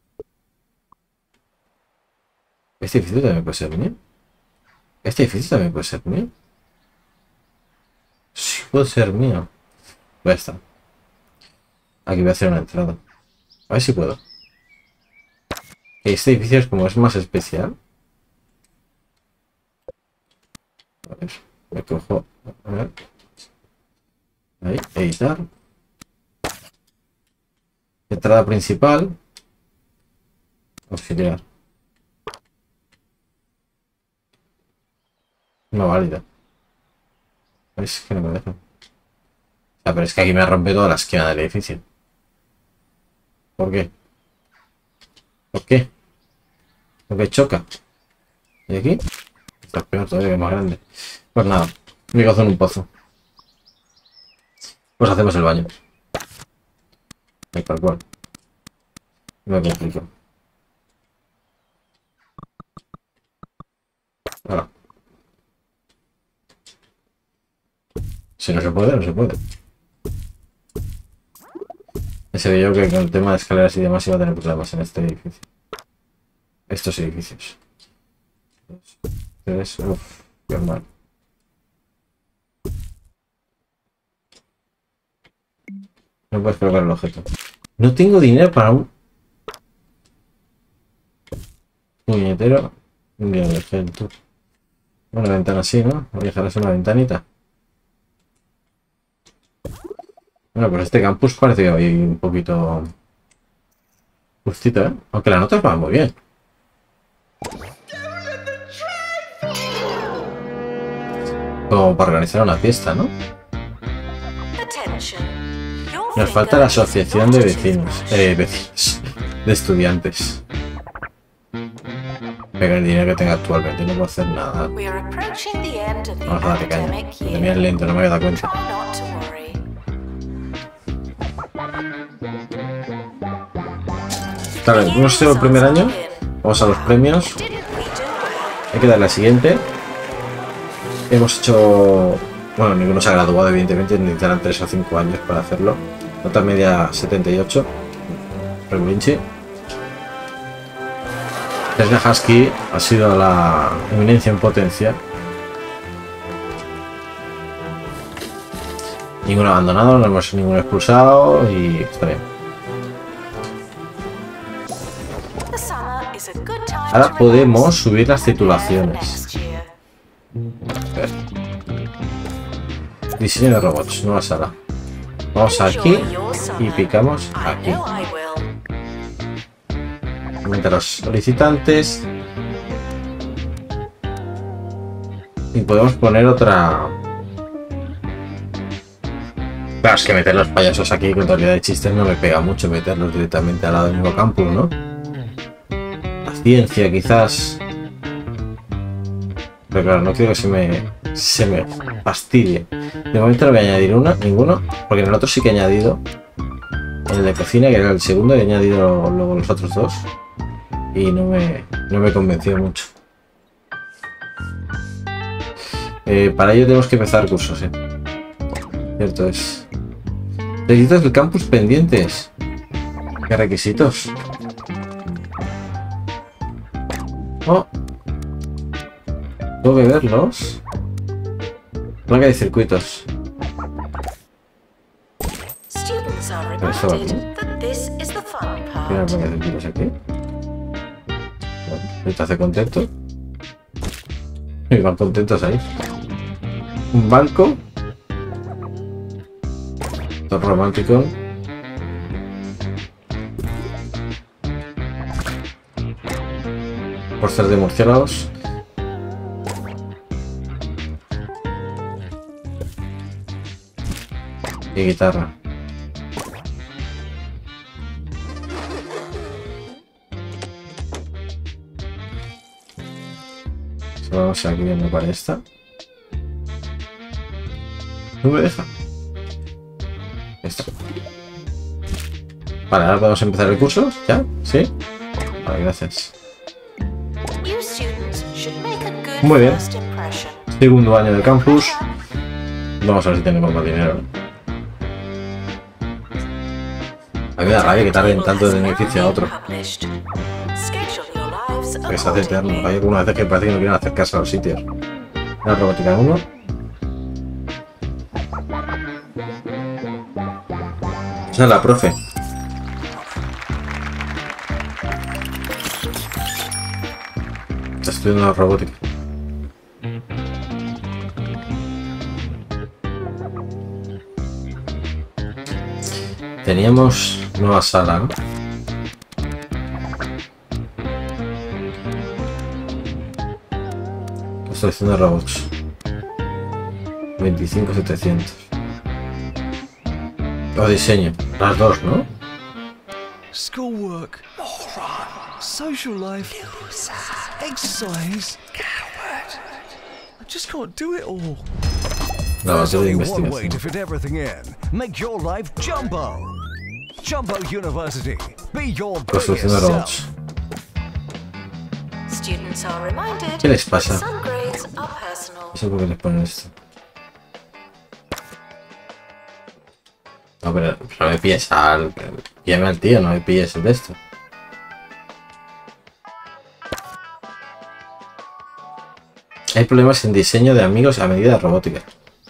Este edificio también puede ser mío. Este edificio también puede ser mío. Sí, puede ser mío. Ya está. Aquí voy a hacer una entrada. A ver si puedo. Este edificio es como es más especial. A ver, me cojo. A ver. Ahí, editar. Entrada principal. Auxiliar. No válida. Es que no me deja. Pero es que aquí me rompe toda la esquina del edificio. ¿Por qué? ¿Por qué? ¿Por qué choca? ¿Y aquí? Está peor todavía, que es más grande. Pues nada, me cazo en un pozo. Pues hacemos el baño. Ahí, tal cual. No me complico. Ahora. Si no se puede, no se puede. Ese yo que con el tema de escaleras y demás iba a tener problemas en este edificio. Estos edificios. 2, 3, uff, qué mal. No puedes colocar el objeto. No tengo dinero para un puñetero. Mira, dejé el tour. Una ventana así, ¿no? Voy a dejar así una ventanita. Bueno, pues este campus parece que va ahí un poquito justito, ¿eh? Aunque las notas van muy bien. Como para organizar una fiesta, ¿no? Nos falta la asociación de vecinos. Vecinos. De estudiantes. Pega el dinero que tenga actualmente, no puedo hacer nada. Vamos a darle caña. Tenía el lento, no me había dado cuenta. Claro, hemos sido el primer año. Vamos a los premios. Hay que darle al siguiente. Hemos hecho... Bueno, ninguno se ha graduado, evidentemente. Necesitarán 3 o 5 años para hacerlo. Nota media 78. Regulinchi. Tesla Husky ha sido la eminencia en potencia. Ninguno abandonado, no hemos ninguno expulsado y está bien. Ahora podemos subir las titulaciones. A ver. Diseño de robots, nueva sala. Vamos aquí y picamos aquí. Aumenta los solicitantes. Y podemos poner otra. Claro, es que meter los payasos aquí con teoría de chistes no me pega mucho meterlos directamente al lado del mismo campus, ¿no? La ciencia, quizás. Pero claro, no quiero que se me fastidie. De momento no voy a añadir ninguno, porque en el otro sí que he añadido. En el de cocina, que era el segundo, he añadido luego los otros dos. Y no me convenció mucho. Para ello tenemos que empezar cursos, Cierto es. Requisitos del campus pendientes. ¿Qué requisitos? Oh. Tengo que verlos. Placa de circuitos. Esto aquí. Mira la placa de circuitos aquí. Te hace contento. Y van contentos ahí. Un banco. Todo romántico. Póster de murciélagos. Y guitarra. Vamos aquí viendo para esta. No me deja. Esto. Vale, ahora podemos empezar el curso. ¿Ya? ¿Sí? Vale, gracias. Muy bien. Segundo año del campus. Vamos a ver si tenemos más dinero. A mí me da rabia que tarden tanto de un edificio a otro. Que se hace eterno. Hay algunas veces que parece que no quieren acercarse a los sitios. La robótica 1. Esa es la profe. Está estudiando la robótica. Teníamos nueva sala, ¿no? Construcción de robots. 25.700. O diseño. Las dos, ¿no? Schoolwork. Social life. Exercise. I just can't do it all. There's only one way to fit everything in. Make your life Jumbo. Jumbo University. Be your Construcción de robots. ¿Qué les pasa? No sé por qué les ponen esto. No, pero no me pilles al... Píllame al tío, no me pilles el de esto. Hay problemas en diseño de amigos a medida robótica.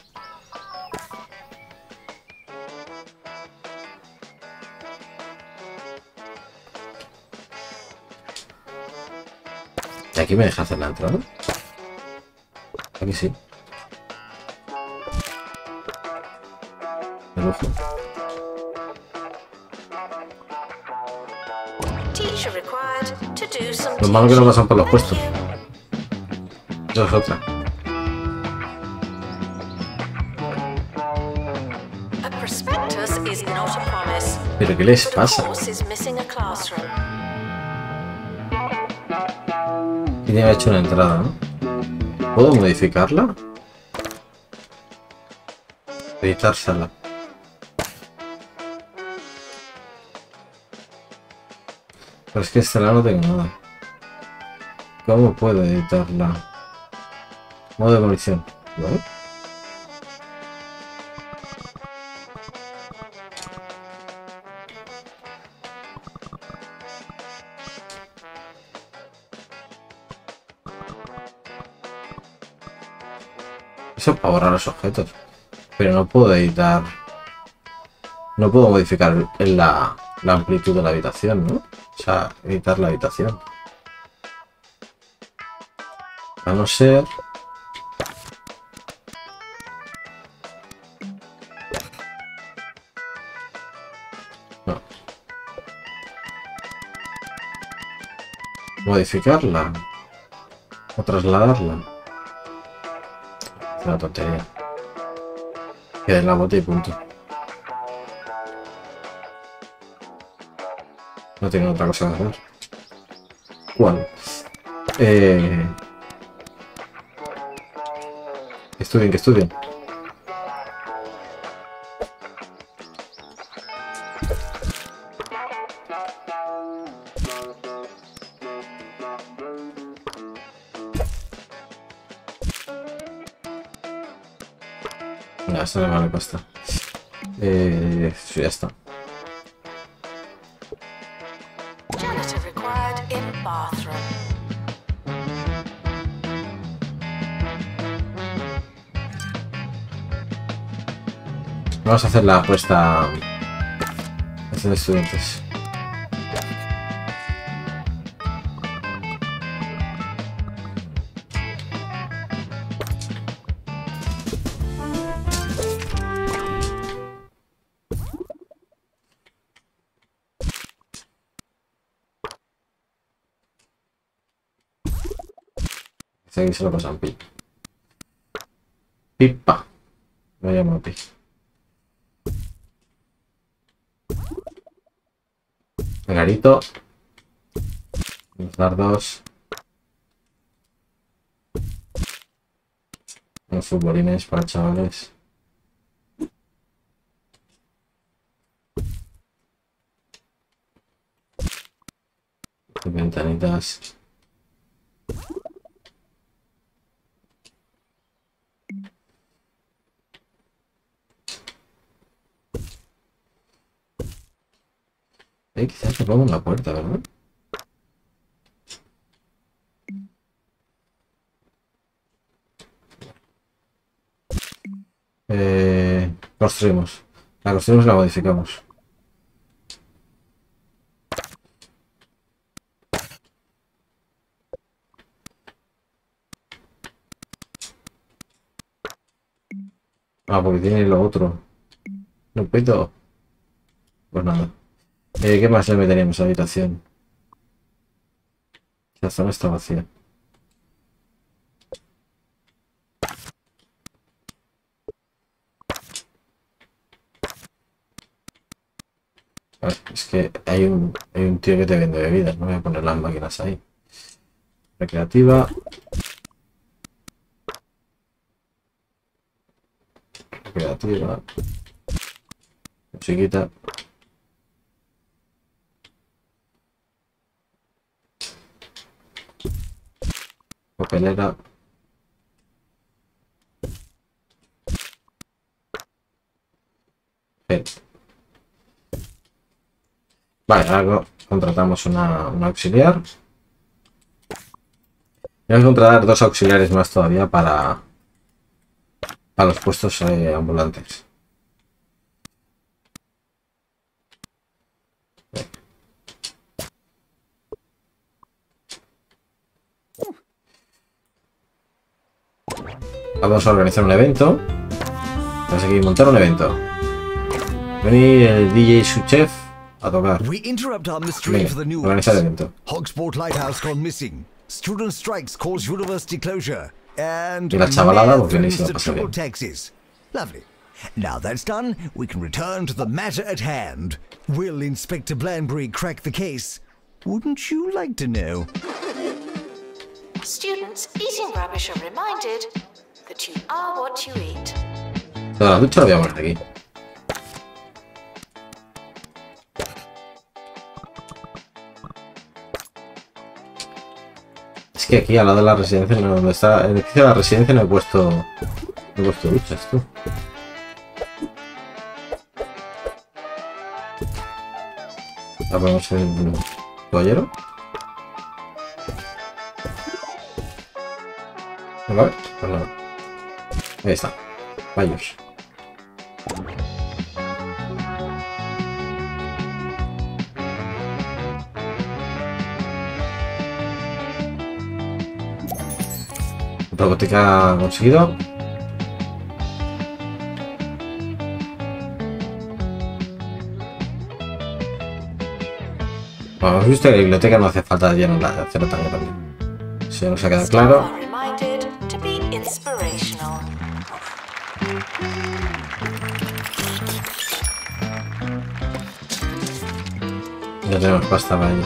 ¿Y aquí me deja hacer la entrada? Aquí sí. De lujo. Lo malo que no pasan por los puestos. Eso es otra. ¿Pero qué les pasa? Y ya he hecho una entrada, ¿no? ¿Puedo modificarla? Editar sala. Pero es que esta no tengo nada. ¿Cómo puedo editarla? Modo de munición. ¿Vale? Eso para borrar los objetos. Pero no puedo editar. No puedo modificar la amplitud de la habitación, ¿no? O sea, editar la habitación. A no ser... No. Modificarla. O trasladarla. Es una tontería. Queda en la bota y punto. No tiene otra cosa que hacer. ¿Cuál? Que estudien, que estudien. Ya, esto no vale pasta. Sí, ya está. Janitor required in bathroom. Vamos a hacer la apuesta de estudiantes. Aquí se lo pasan pi. Pipa. Me llamo pi. Garito. Los dardos. Los futbolines para chavales. Ventanitas. Quizás te pongo en la puerta, ¿verdad? Construimos. La construimos y la modificamos. Ah, porque tiene lo otro. No puedo. Pues nada. ¿Qué más le meteríamos a la habitación? La zona está vacía. A ver, es que hay un tío que te vende bebidas. No voy a poner las máquinas ahí. Recreativa. Recreativa. Musiquita. Papelera. Bien. Vale, ahora contratamos una auxiliar. Vamos a contratar 2 auxiliares más todavía para los puestos ambulantes. Vamos a organizar un evento. Vamos a montar un evento. Venir el DJ Suchef a tocar. We interrupt our mystery Venga, for the news. organizar el evento. Hogsport Lighthouse gone missing. Student strikes cause university closure. And Y la chavalada, pues mayor viene y se lo threatens pasa to triple bien. taxes. Lovely. Now that's done, we can return to the matter at hand. Will Inspector Blanbury crack the case? Wouldn't you like to know? Students eating rubbish are reminded that you are what you eat. Toda la ducha la voy a poner aquí. Es que aquí al lado de la residencia, no, donde está el edificio de la residencia, no he puesto duchas, tú. Ahora ponemos el toallero. Vale, pues nada. Ahí está. Baños. Robótica conseguido. Bueno, hemos visto que la biblioteca no hace falta llenarla de hacerlo tan grande. Si ya nos ha quedado claro. Ya tenemos pasta para ello.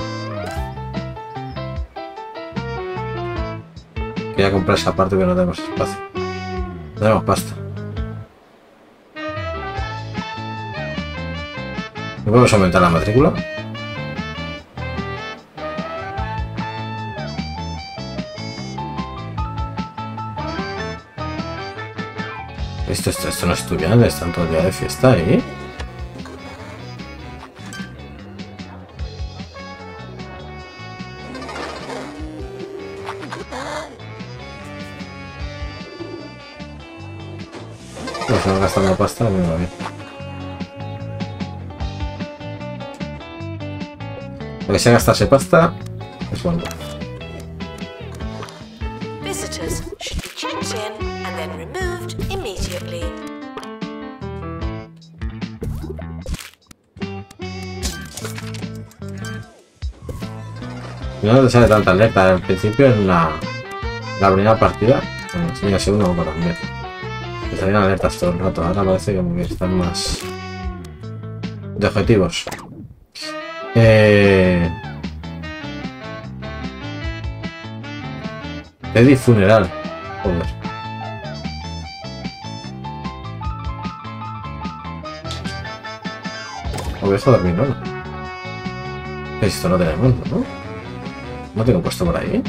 Quería comprar esa parte pero no tenemos espacio. No tenemos pasta. ¿No podemos aumentar la matrícula? Esto no es estudiante, están todo el día de fiesta ahí. Pues están gastando pasta, no me va bien. Porque si gastase pasta, es bueno. Visitors should be checked in and then removed immediately. No te sale tanta alerta al principio en la primera partida. Bueno, si la segunda no para cambiar. Me salían alertas todo el rato. Ahora parece como que están más de objetivos. Teddy funeral. Joder. Oveja dormirona. Esto no tenemos, ¿no? No tengo puesto por ahí.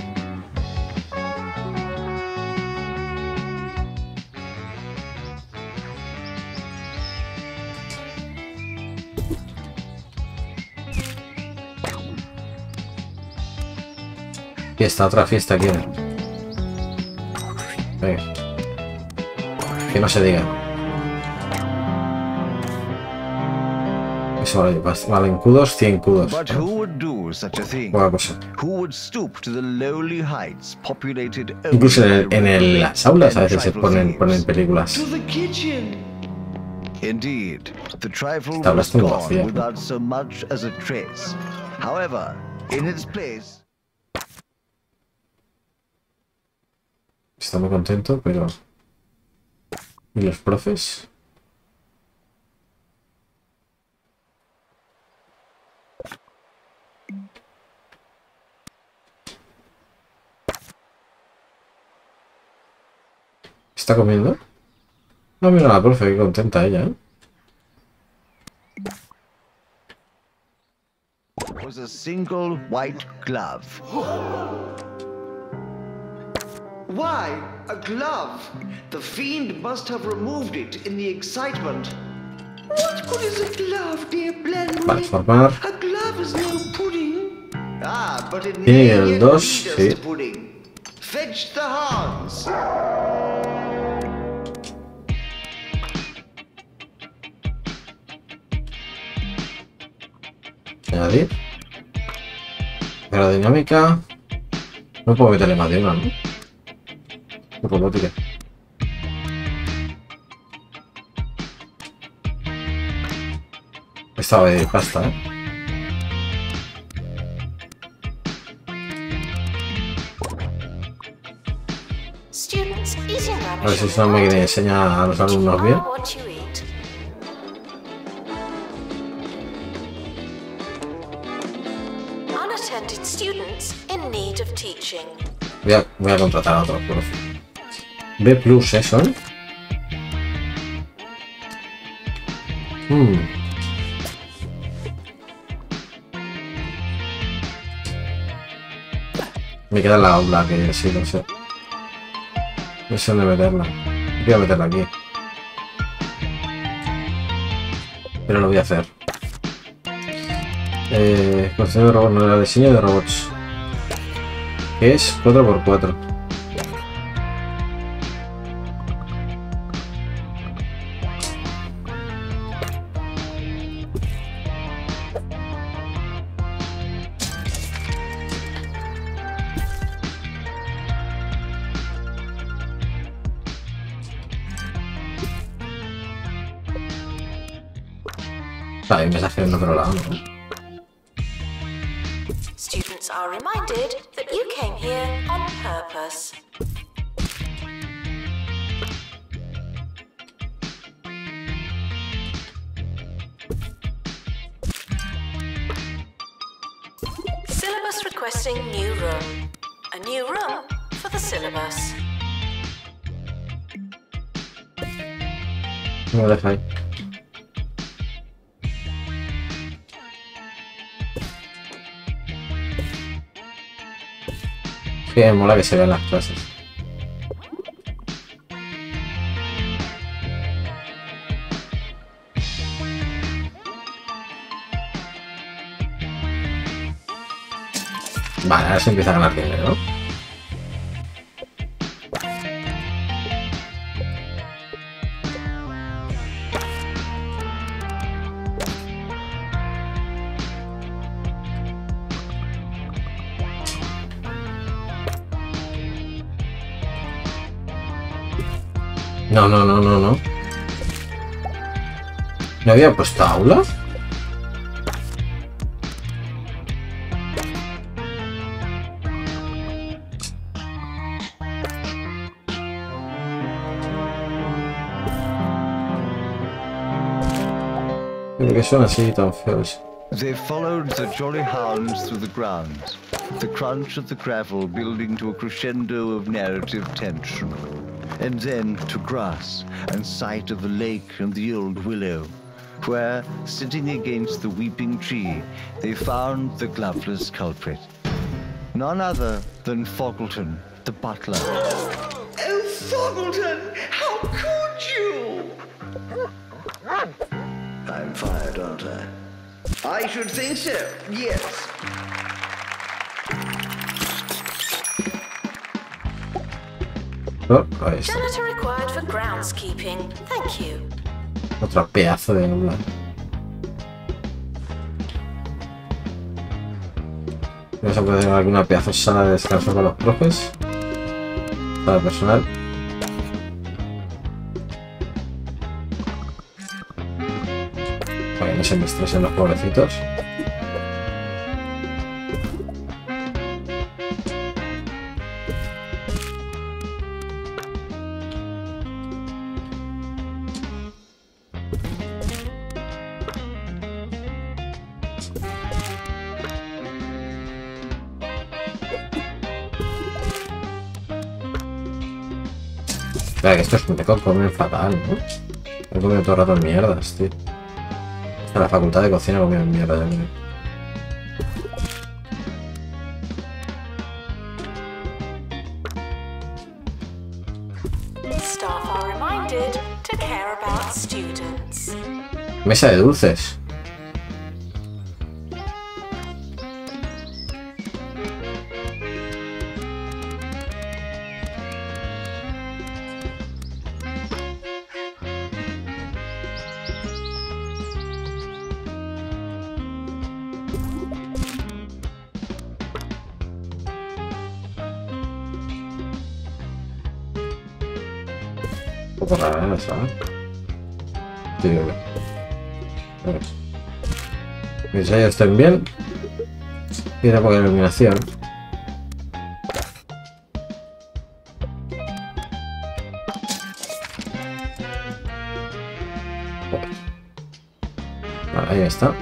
Fiesta, otra fiesta quiere. Venga. Que no se diga. Eso vale en kudos, 100 kudos. But who would do such a thing? Buena cosa. Who would stoop to the lowly heights populated Incluso only by en las aulas a veces se trifle ponen thieves? películas. To the kitchen. Indeed, the trifle Esta habla was es muy gone vacía. without so much as a trace. However, in its place. Está muy contento, pero... ¿Y los profes? ¿Está comiendo? No, mira la profe, qué contenta ella, ¿eh? Was a single white glove. Why, a glove? The fiend must have removed it in the excitement. What good is a glove, dear Blenry? Vale, formar. A glove is no pudding. Ah, but it Tiene may el yet 2, lead us sí. to pudding. Fetch the Hans. Añadir. Aerodinámica. No puedo meterle más de una, ¿no? Robótica. Estaba de pasta, ¿eh? Students eating A ver si es una máquina que enseña a los alumnos bien. what you eat. Unattended students in need of teaching. Voy a contratar a otro profe. B plus, eso, ¿eh? Me queda la aula, que sí, no sé. No sé dónde meterla. Voy a meterla aquí. Pero lo voy a hacer. Construcción de robots, no era diseño de robots. Que es 4×4. Hay un mensaje en otro lado, ¿no? Students are reminded that you came here on purpose. Syllabus requesting new room. A new room for the syllabus. No lo deja ahí. Sí, me mola que se vean las clases. Vale, ahora se empieza a ganar dinero, ¿no? No. ¿No había puesto aula? ¿Por qué son así tan feos? They followed the jolly hounds through the grounds, the crunch of the gravel building to a crescendo of narrative tension. And then to grass and sight of the lake and the old willow, where, sitting against the weeping tree, they found the gloveless culprit. None other than Foggleton, the butler. Oh, Foggleton, how could you? I'm fired, aren't I? I should think so, yes. Oh, ahí está. Janitor required for groundskeeping. Thank you. Otro pedazo de aula. Vamos a poner alguna pedazo de sala de descanso con los profes. Para el personal. Para que no se me estresen los pobrecitos. Espera, que estos me comen fatal, ¿no? He comido todo el rato mierdas, tío. Hasta la facultad de cocina he comido mierda ya, mira. Staff are reminded to care about students. Mesa de dulces. Un poco rara esa, ¿eh? Tío, bueno. Mis ensayos estén bien. Y una poca iluminación. Vale, ahí está.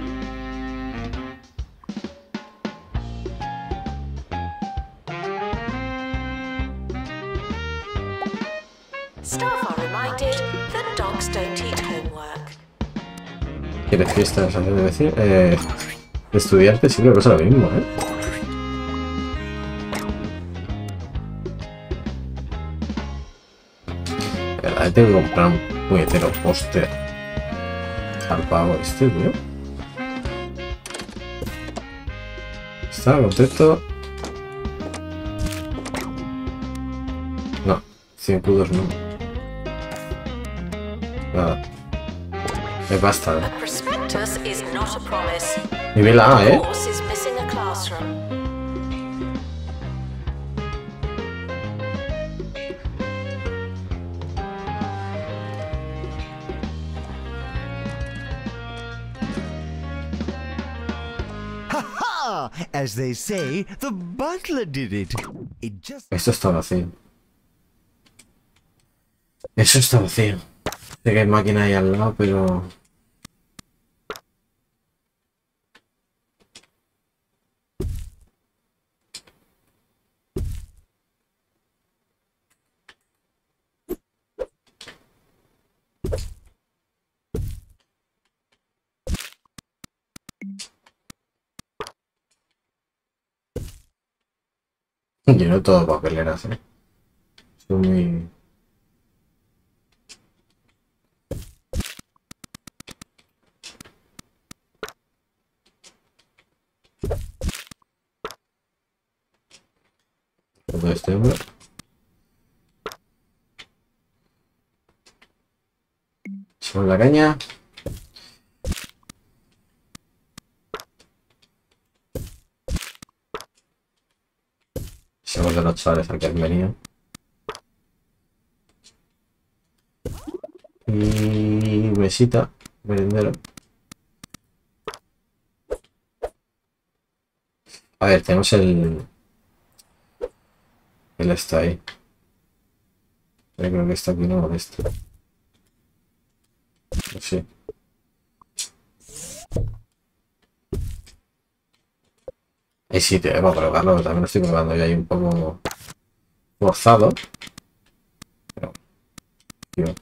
Staff are reminded that dogs don't eat homework. ¿Quieres fiesta de vecino? De estudiantes siempre pasa lo mismo, ¿eh? La verdad, tengo que comprar un puñetero póster al pavo este, tío. ¿Está contento? No, 100 kudos no. Nada. Me basta, A prospectus is not a promise. Nivel A, ¿eh? Course is missing a classroom. as they say, the butler did it. It just... Esto está vacío. Eso está vacío. Sé que hay máquina ahí al lado, pero... Yo no todo papeleras, Soy muy... Todo este hombre. Echamos la caña. Echamos de los chavales al que han venido. Y mesita, merendero. A ver, tenemos el está ahí. Yo creo que está aquí, no, este. Sí. Hay sitio, para probarlo, también lo estoy probando yo ahí un poco forzado. Pero, tío.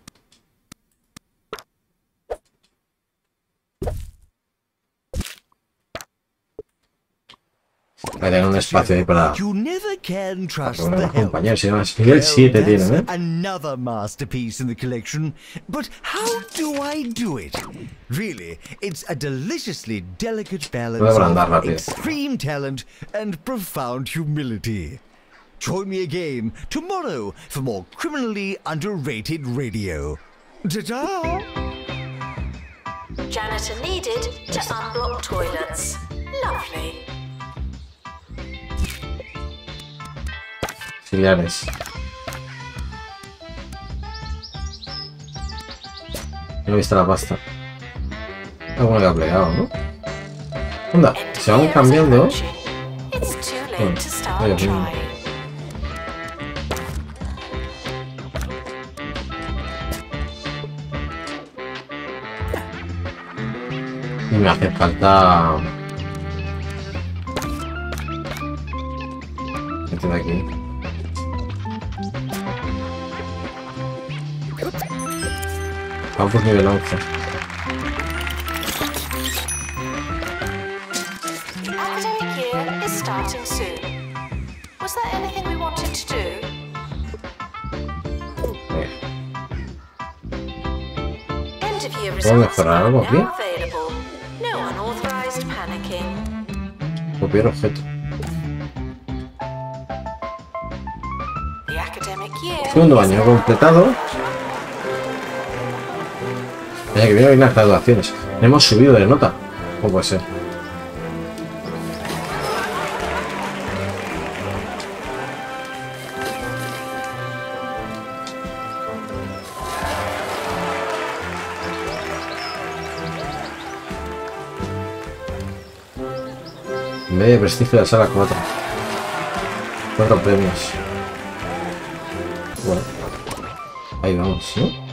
Hay que tener un espacio ahí para unos compañeros. Se llama nivel 7 tiene, ¿eh? Another masterpiece in the collection. But how do I do it? Really, it's a deliciously delicate balance of extreme talent and profound humility. Join me again tomorrow for more criminally underrated radio. Ta-ta! Janitor needed to unblock toilets. Lovely. Auxiliares. No he visto la pasta. Alguno que ha plegado, ¿no? Anda, se van cambiando. Y me hace falta... Este de aquí. Vamos nivel 11. The academic year is starting soon. Was there anything we wanted to do? End of year results are now available. No unauthorized panicking. Copiar objeto. The academic year. Segundo año completado. Mira que vienen las graduaciones. Hemos subido de nota. ¿Cómo puede ser? Medio prestigio de la sala 4. 4 premios. Bueno. Ahí vamos, ¿no?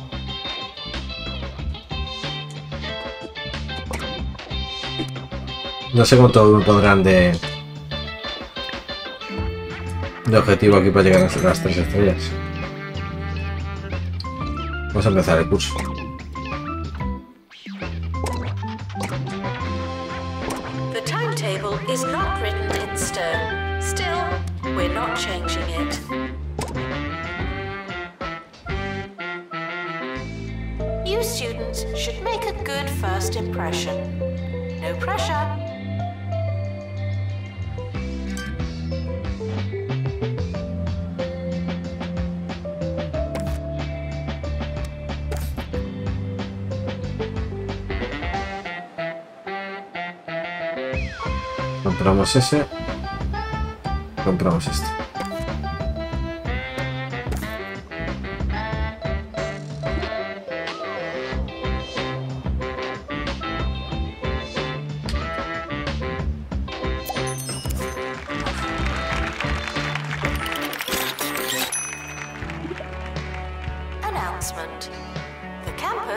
No sé cuánto me pondrán de objetivo aquí para llegar a las 3 estrellas. Vamos a empezar el curso. The timetable is not written in stone. Still, we're not changing it. You students should make a good first impression. No pressure. Compramos ese. Compramos este.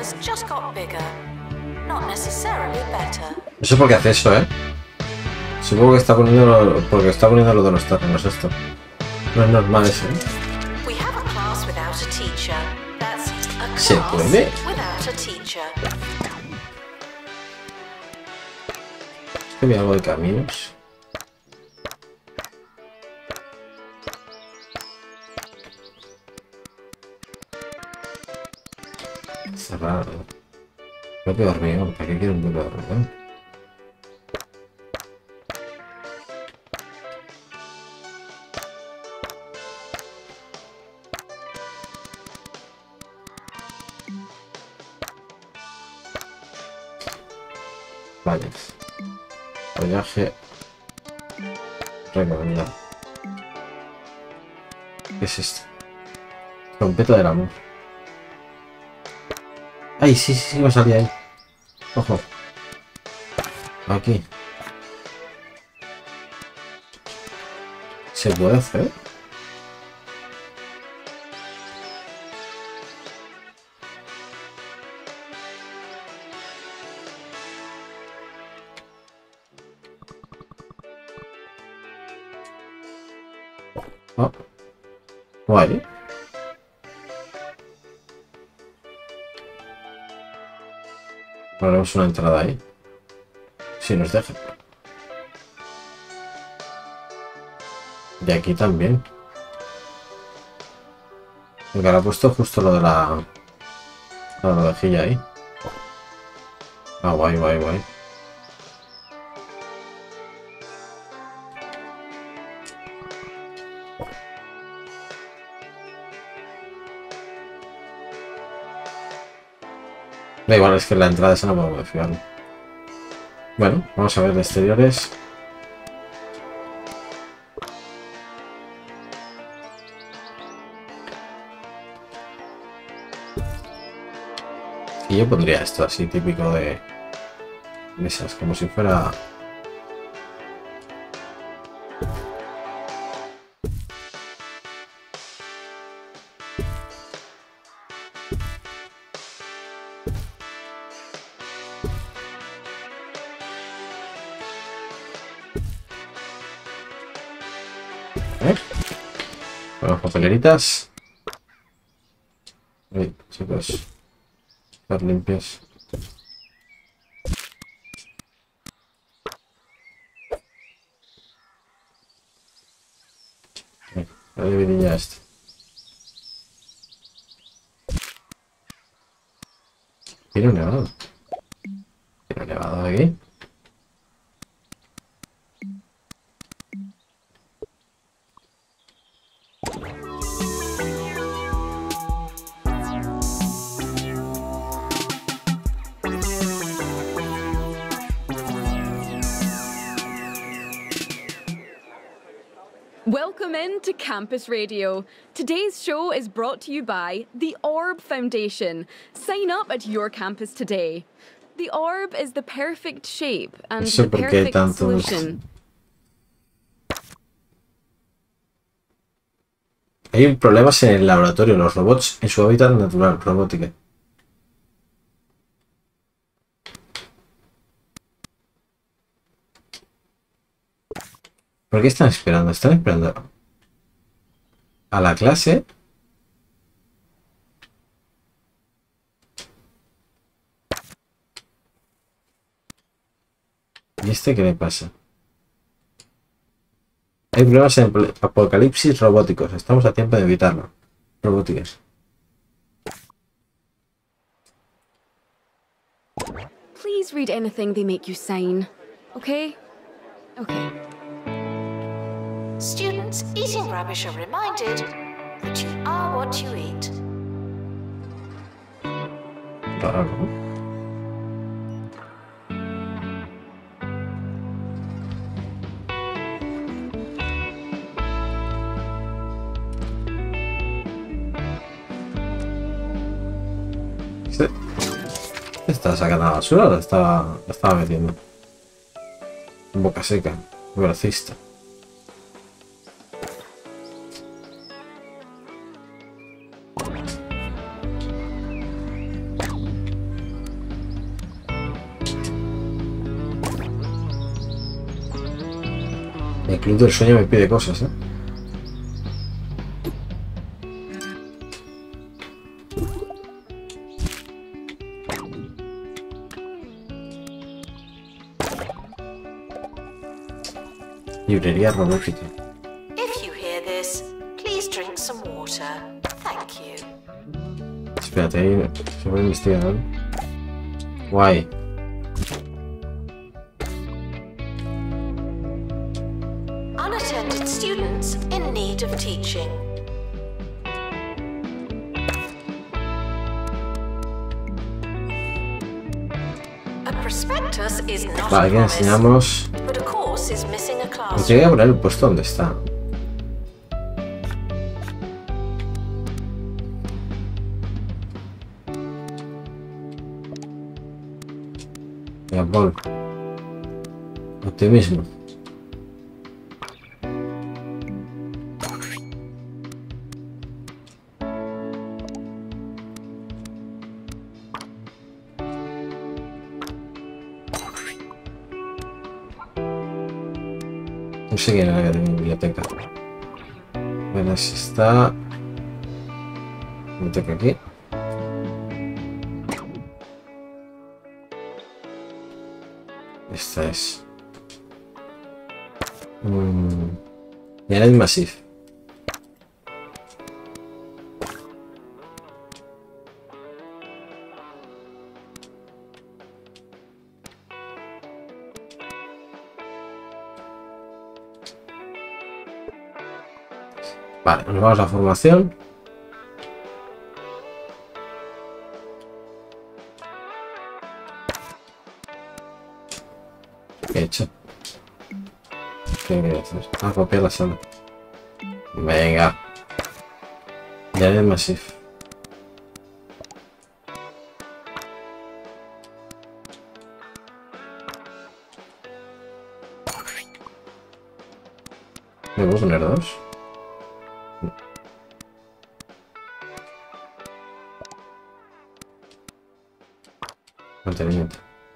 flowers just got bigger. Not necessarily better. No sé por qué hace eso, ¿eh? Supongo que está poniendo porque está poniendo lo de los terrenos esto. No es normal eso, ¿eh? We have a class without a teacher. That's a ¿Se class puede? without a teacher. Es que vi algo de caminos. Cerrado. Bloque de hormigón. ¿Para qué quiero un bloque de hormigón? Vale. Follaje recomendado. ¿Qué es esto? Trompeta del amor. Ay, sí, sí, sí, me salía ahí. Ojo. Aquí. ¿Se puede hacer? Oh. Guay. Ponemos una entrada ahí. Si nos deja. Y aquí también. Porque ahora ha puesto justo lo de la rodajilla ahí. Ah, guay, guay, guay. Da igual, es que la entrada esa no puedo modificarlo. Bueno, vamos a ver de exteriores. Y yo pondría esto así, típico de mesas, como si fuera... Bueno, papeleritas. Uy, chicos. Estar limpios. La dividilla esta. Pino nevado. Pino nevado aquí. Welcome in to Campus Radio. Today's show is brought to you by the Orb Foundation. Sign up at your campus today. The Orb is the perfect shape and the perfect solution. Hay problemas en el laboratorio, los robots en su hábitat natural, robótica. ¿Por qué están esperando? ¿Están esperando a la clase? ¿Y este qué le pasa? Hay problemas en apocalipsis robóticos. Estamos a tiempo de evitarlo. Robóticas. Please read anything they make you sign. Okay? Okay. Students eating rubbish are reminded that you are what you eat. Raro, ¿no? ¿Está sacando la basura o la estaba metiendo? Boca seca, velocista. El club del sueño me pide cosas, ¿eh? Librería robótica. If you hear this, please drink some water. Thank you. Espérate, ahí se puede investigar. Guay. Unattended students in need of teaching. A prospectus is not Vale, a aquí promise, enseñamos. but a course is missing a Nos classroom. llegué a poner el puesto donde está. Paul. Optimismo. No sé quién era de mi biblioteca. Bueno, si está... Biblioteca aquí. Esta es... Janet Massif. Vale, nos vamos a la formación. ¿Qué he hecho? ¿Qué voy a hacer? Ah, copiar la sala. Venga. Janet Massif. ¿Me puedo poner dos? Mantenimiento.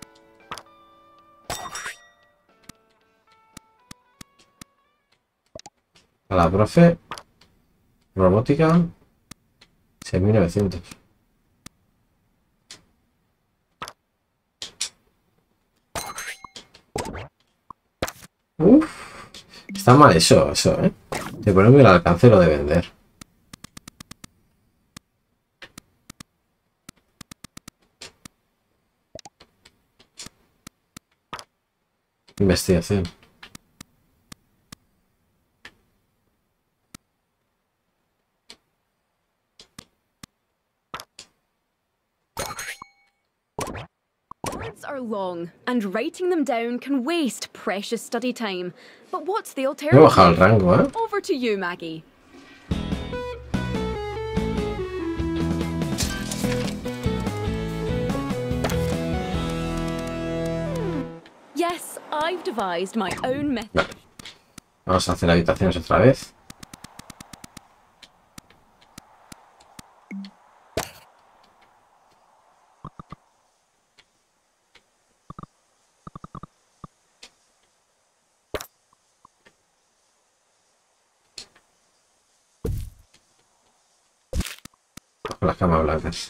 A la profe. Robótica. 6900. Uff. Está mal eso, ¿eh? Te pone muy al alcance lo de vender. Investigación. Words are long, and writing them down can waste precious study time. But what's the Me he bajado el alternative? rango, ¿eh? Over to you, Maggie. Yes, I've devised my own method. Vale. Vamos a hacer habitaciones otra vez. Con las camas blancas.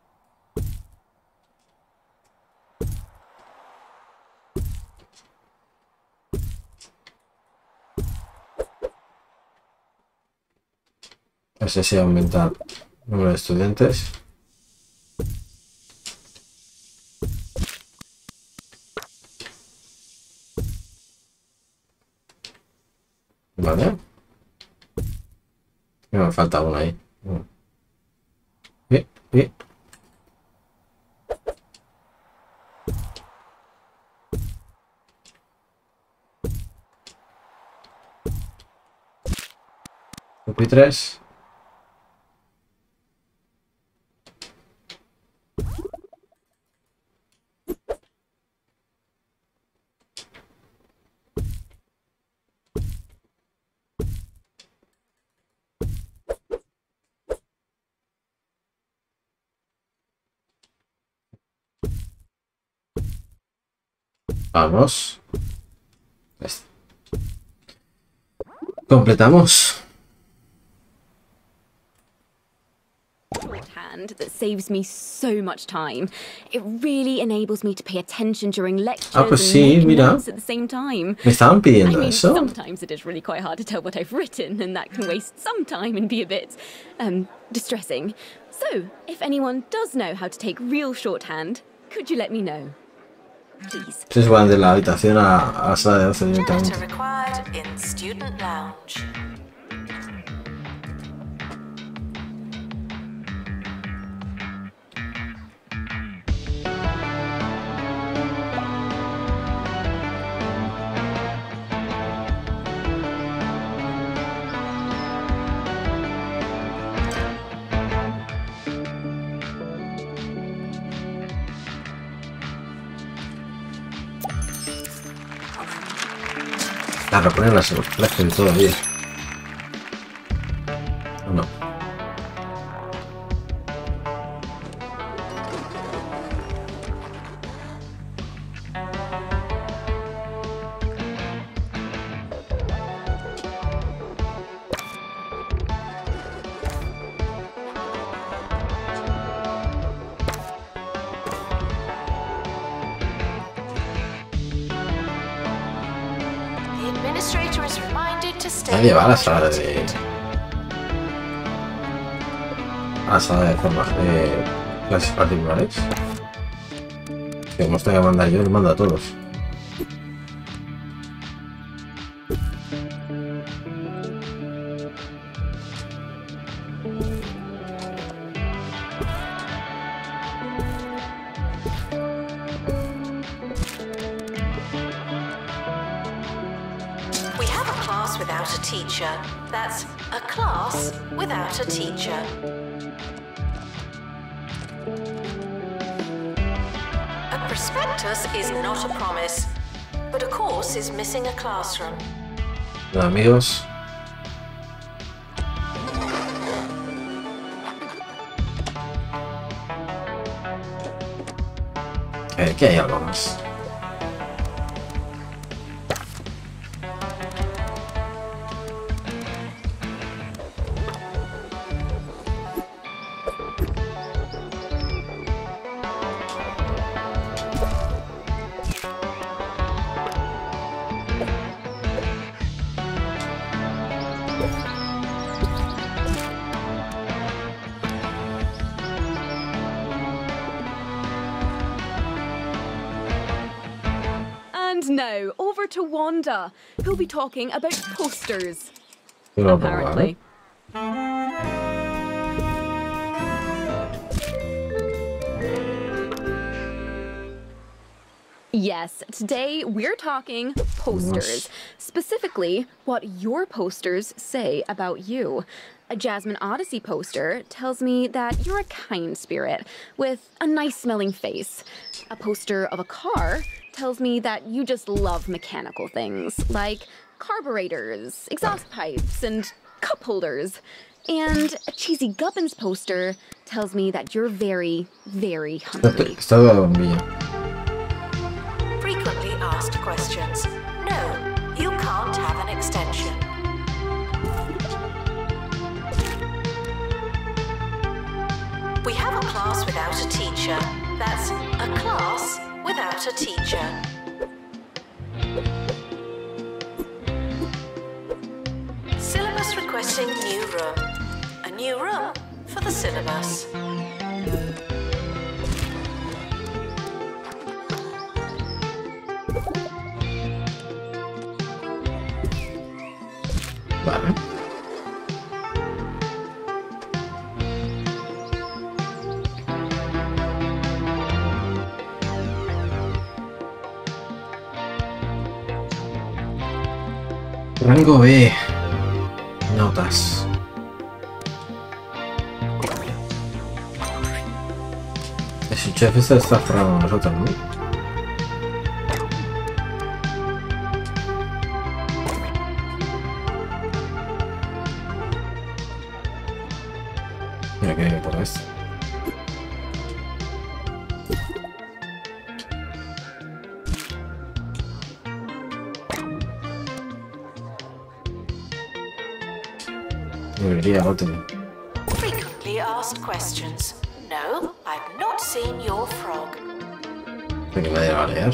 No sé si aumenta el número de estudiantes. Vale. Me falta uno ahí. Y. Pupitres. Vamos. Este. Completamos. Shorthand that saves me so much time. It really enables me to pay attention during lectures pues and sí, make mira. notes at the same time. Me estaban I pidiendo mean, eso. sometimes it is really quite hard to tell what I've written, and that can waste some time and be a bit, distressing. So, if anyone does know how to take real shorthand, could you let me know? Please. Se van de la habitación a la sala de 12 directamente. Janitor required in student lounge. Claro, poner las clases todavía. ¿O no? Nadie va a la sala de... a la sala de formas de clases particulares. Si como estoy a mandar yo, le mando a todos. Without a teacher. That's a class without a teacher. A prospectus is not a promise, but a course is missing a classroom. Hola, amigos. ¿Qué hay algo más? Now, over to Wanda, who'll be talking about posters. Pero Apparently. Yes, today we're talking posters. Specifically, what your posters say about you. A Jasmine Odyssey poster tells me that you're a kind spirit with a nice smelling face. A poster of a car tells me that you just love mechanical things, like carburetors, exhaust pipes, and cup holders. And a Cheesy Gubbins poster tells me that you're very, very hungry. Frequently asked questions. No, you can't have an extension. We have a class without a teacher. That's a class without a teacher. Syllabus requesting new room. A new room for the syllabus. Vale. Rango B. Notas. El chef está cerrado con nosotros, ¿no? Mira que viene por esto. Debería, otro. Frequently asked questions. No, I've not seen your frog. ¿De qué me va a leer?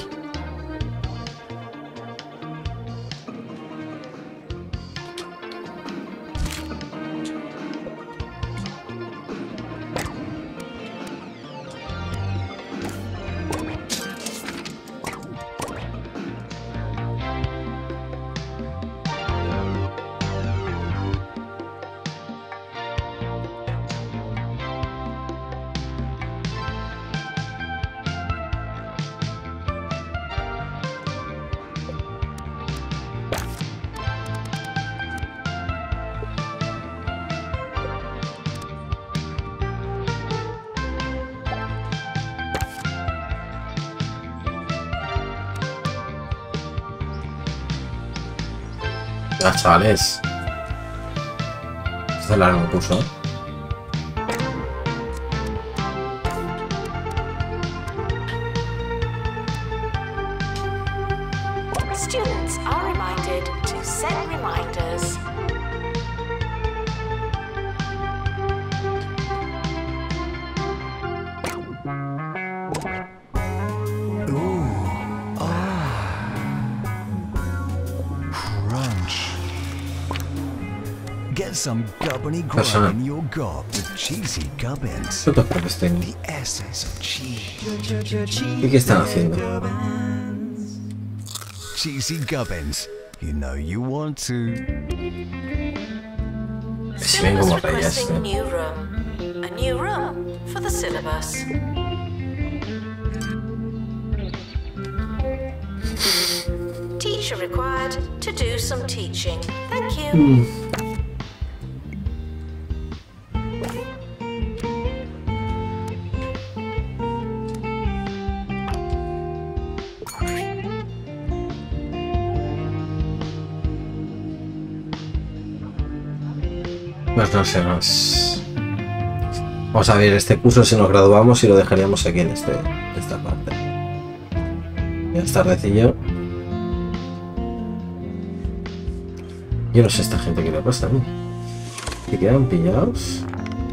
Ya, chavales. Este es el largo curso. Students are reminded to set reminders. Get some gubbiny grub in your gob with cheesy gubbins. The essence of cheese. ¿Y qué están haciendo? Cheesy gubbins. You know you want to. Si ven como reyes. Requesting new room. A new room for the syllabus. Teacher required to do some teaching. Thank you. Pues no sé, más. Vamos a ver este curso si nos graduamos y lo dejaríamos aquí en esta parte. Ya es tardecillo. Yo no sé esta gente qué le pasa, ¿no? ¿Se quedan pillados?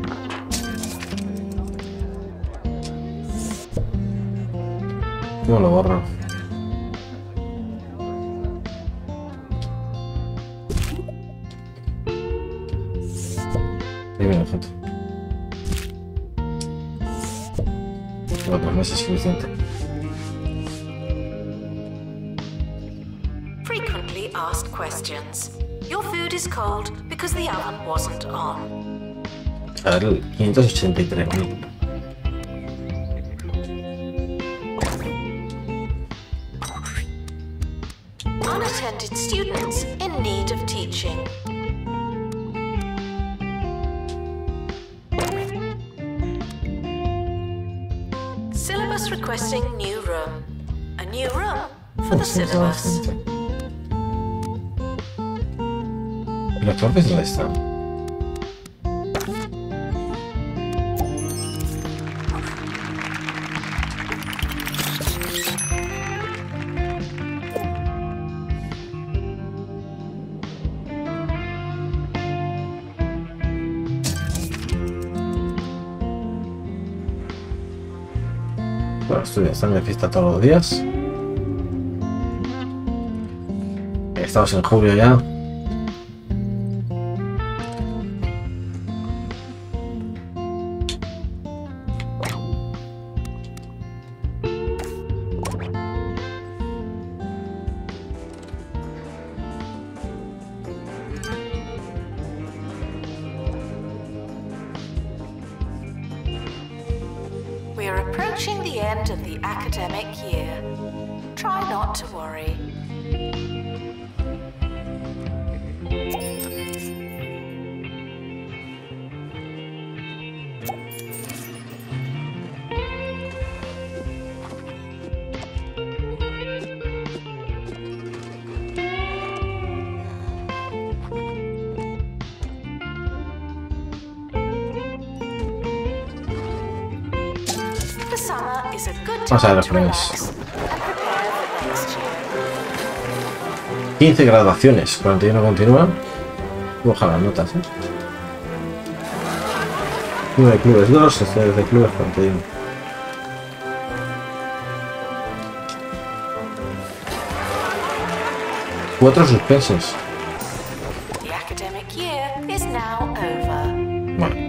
¿Cómo lo borro? Primero, gente. Otro mes es suficiente. Frequently asked questions. Your food is cold because the oven wasn't on. A ver, el 583.000. Unattended students in need of teaching. Syllabus requesting new room. A new room for the syllabus. ¿Y los profes dónde están? Bueno, están de fiesta todos los días. Estamos en julio ya. We are approaching the end of the academic year. Try not to worry. The summer is a good Vamos a ver time los to premios. relax and prepare for next year. 15 graduaciones, 41 continúan. Ojalá las notas, ¿eh? Uno de clubes 2, este es de clubes 41. Cuatro suspensos. The academic year is now over. Bueno.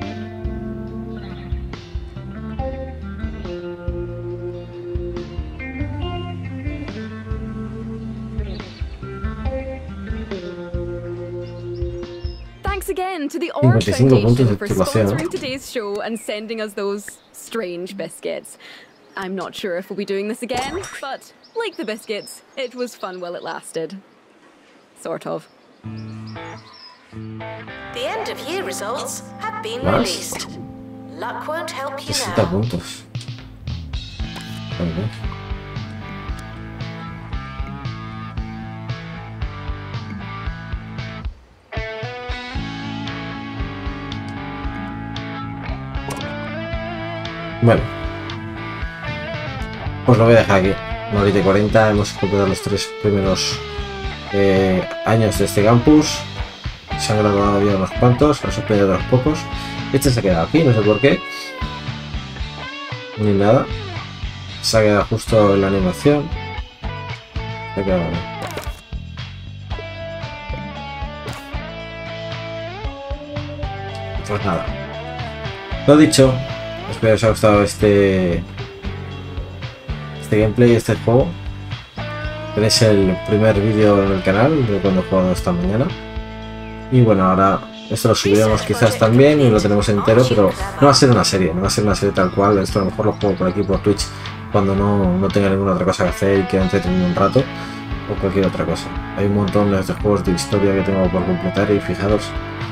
Thanks again to the Org 55 puntos de Foundation for tripulación. sponsoring today's show and sending us those strange biscuits. I'm not sure if we'll be doing this again, but like the biscuits, it was fun while it lasted. Sort of. The end of year results have been Nice. released. Luck won't help you 60 now. puntos. Vale. Bueno, pues lo voy a dejar aquí. 1 hora y 40, hemos completado los 3 primeros años de este campus. Se han graduado ya unos cuantos, han sorprendido de los pocos. Este se ha quedado aquí, no sé por qué. Ni nada. Se ha quedado justo en la animación. Se ha quedado. Pues nada. Lo dicho. Espero que os haya gustado este gameplay, este juego. Tenéis el primer vídeo en el canal de cuando he jugado esta mañana. Y bueno, ahora esto lo subiremos quizás también y lo tenemos entero, pero no va a ser una serie, no va a ser una serie tal cual. Esto a lo mejor lo juego por aquí por Twitch cuando no tenga ninguna otra cosa que hacer y quiera entretenerme un rato, o cualquier otra cosa. Hay un montón de juegos de historia que tengo por completar y fijaros.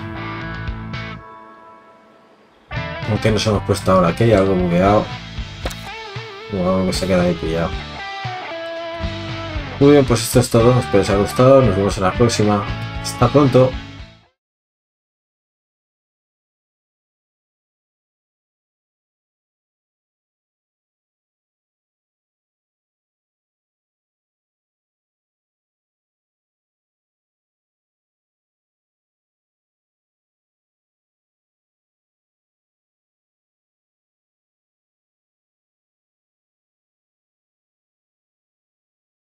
Aunque nos hemos puesto ahora aquí, hay algo bugueado. O algo que se queda ahí pillado. Muy bien, pues esto es todo. Espero que os haya gustado. Nos vemos en la próxima. Hasta pronto.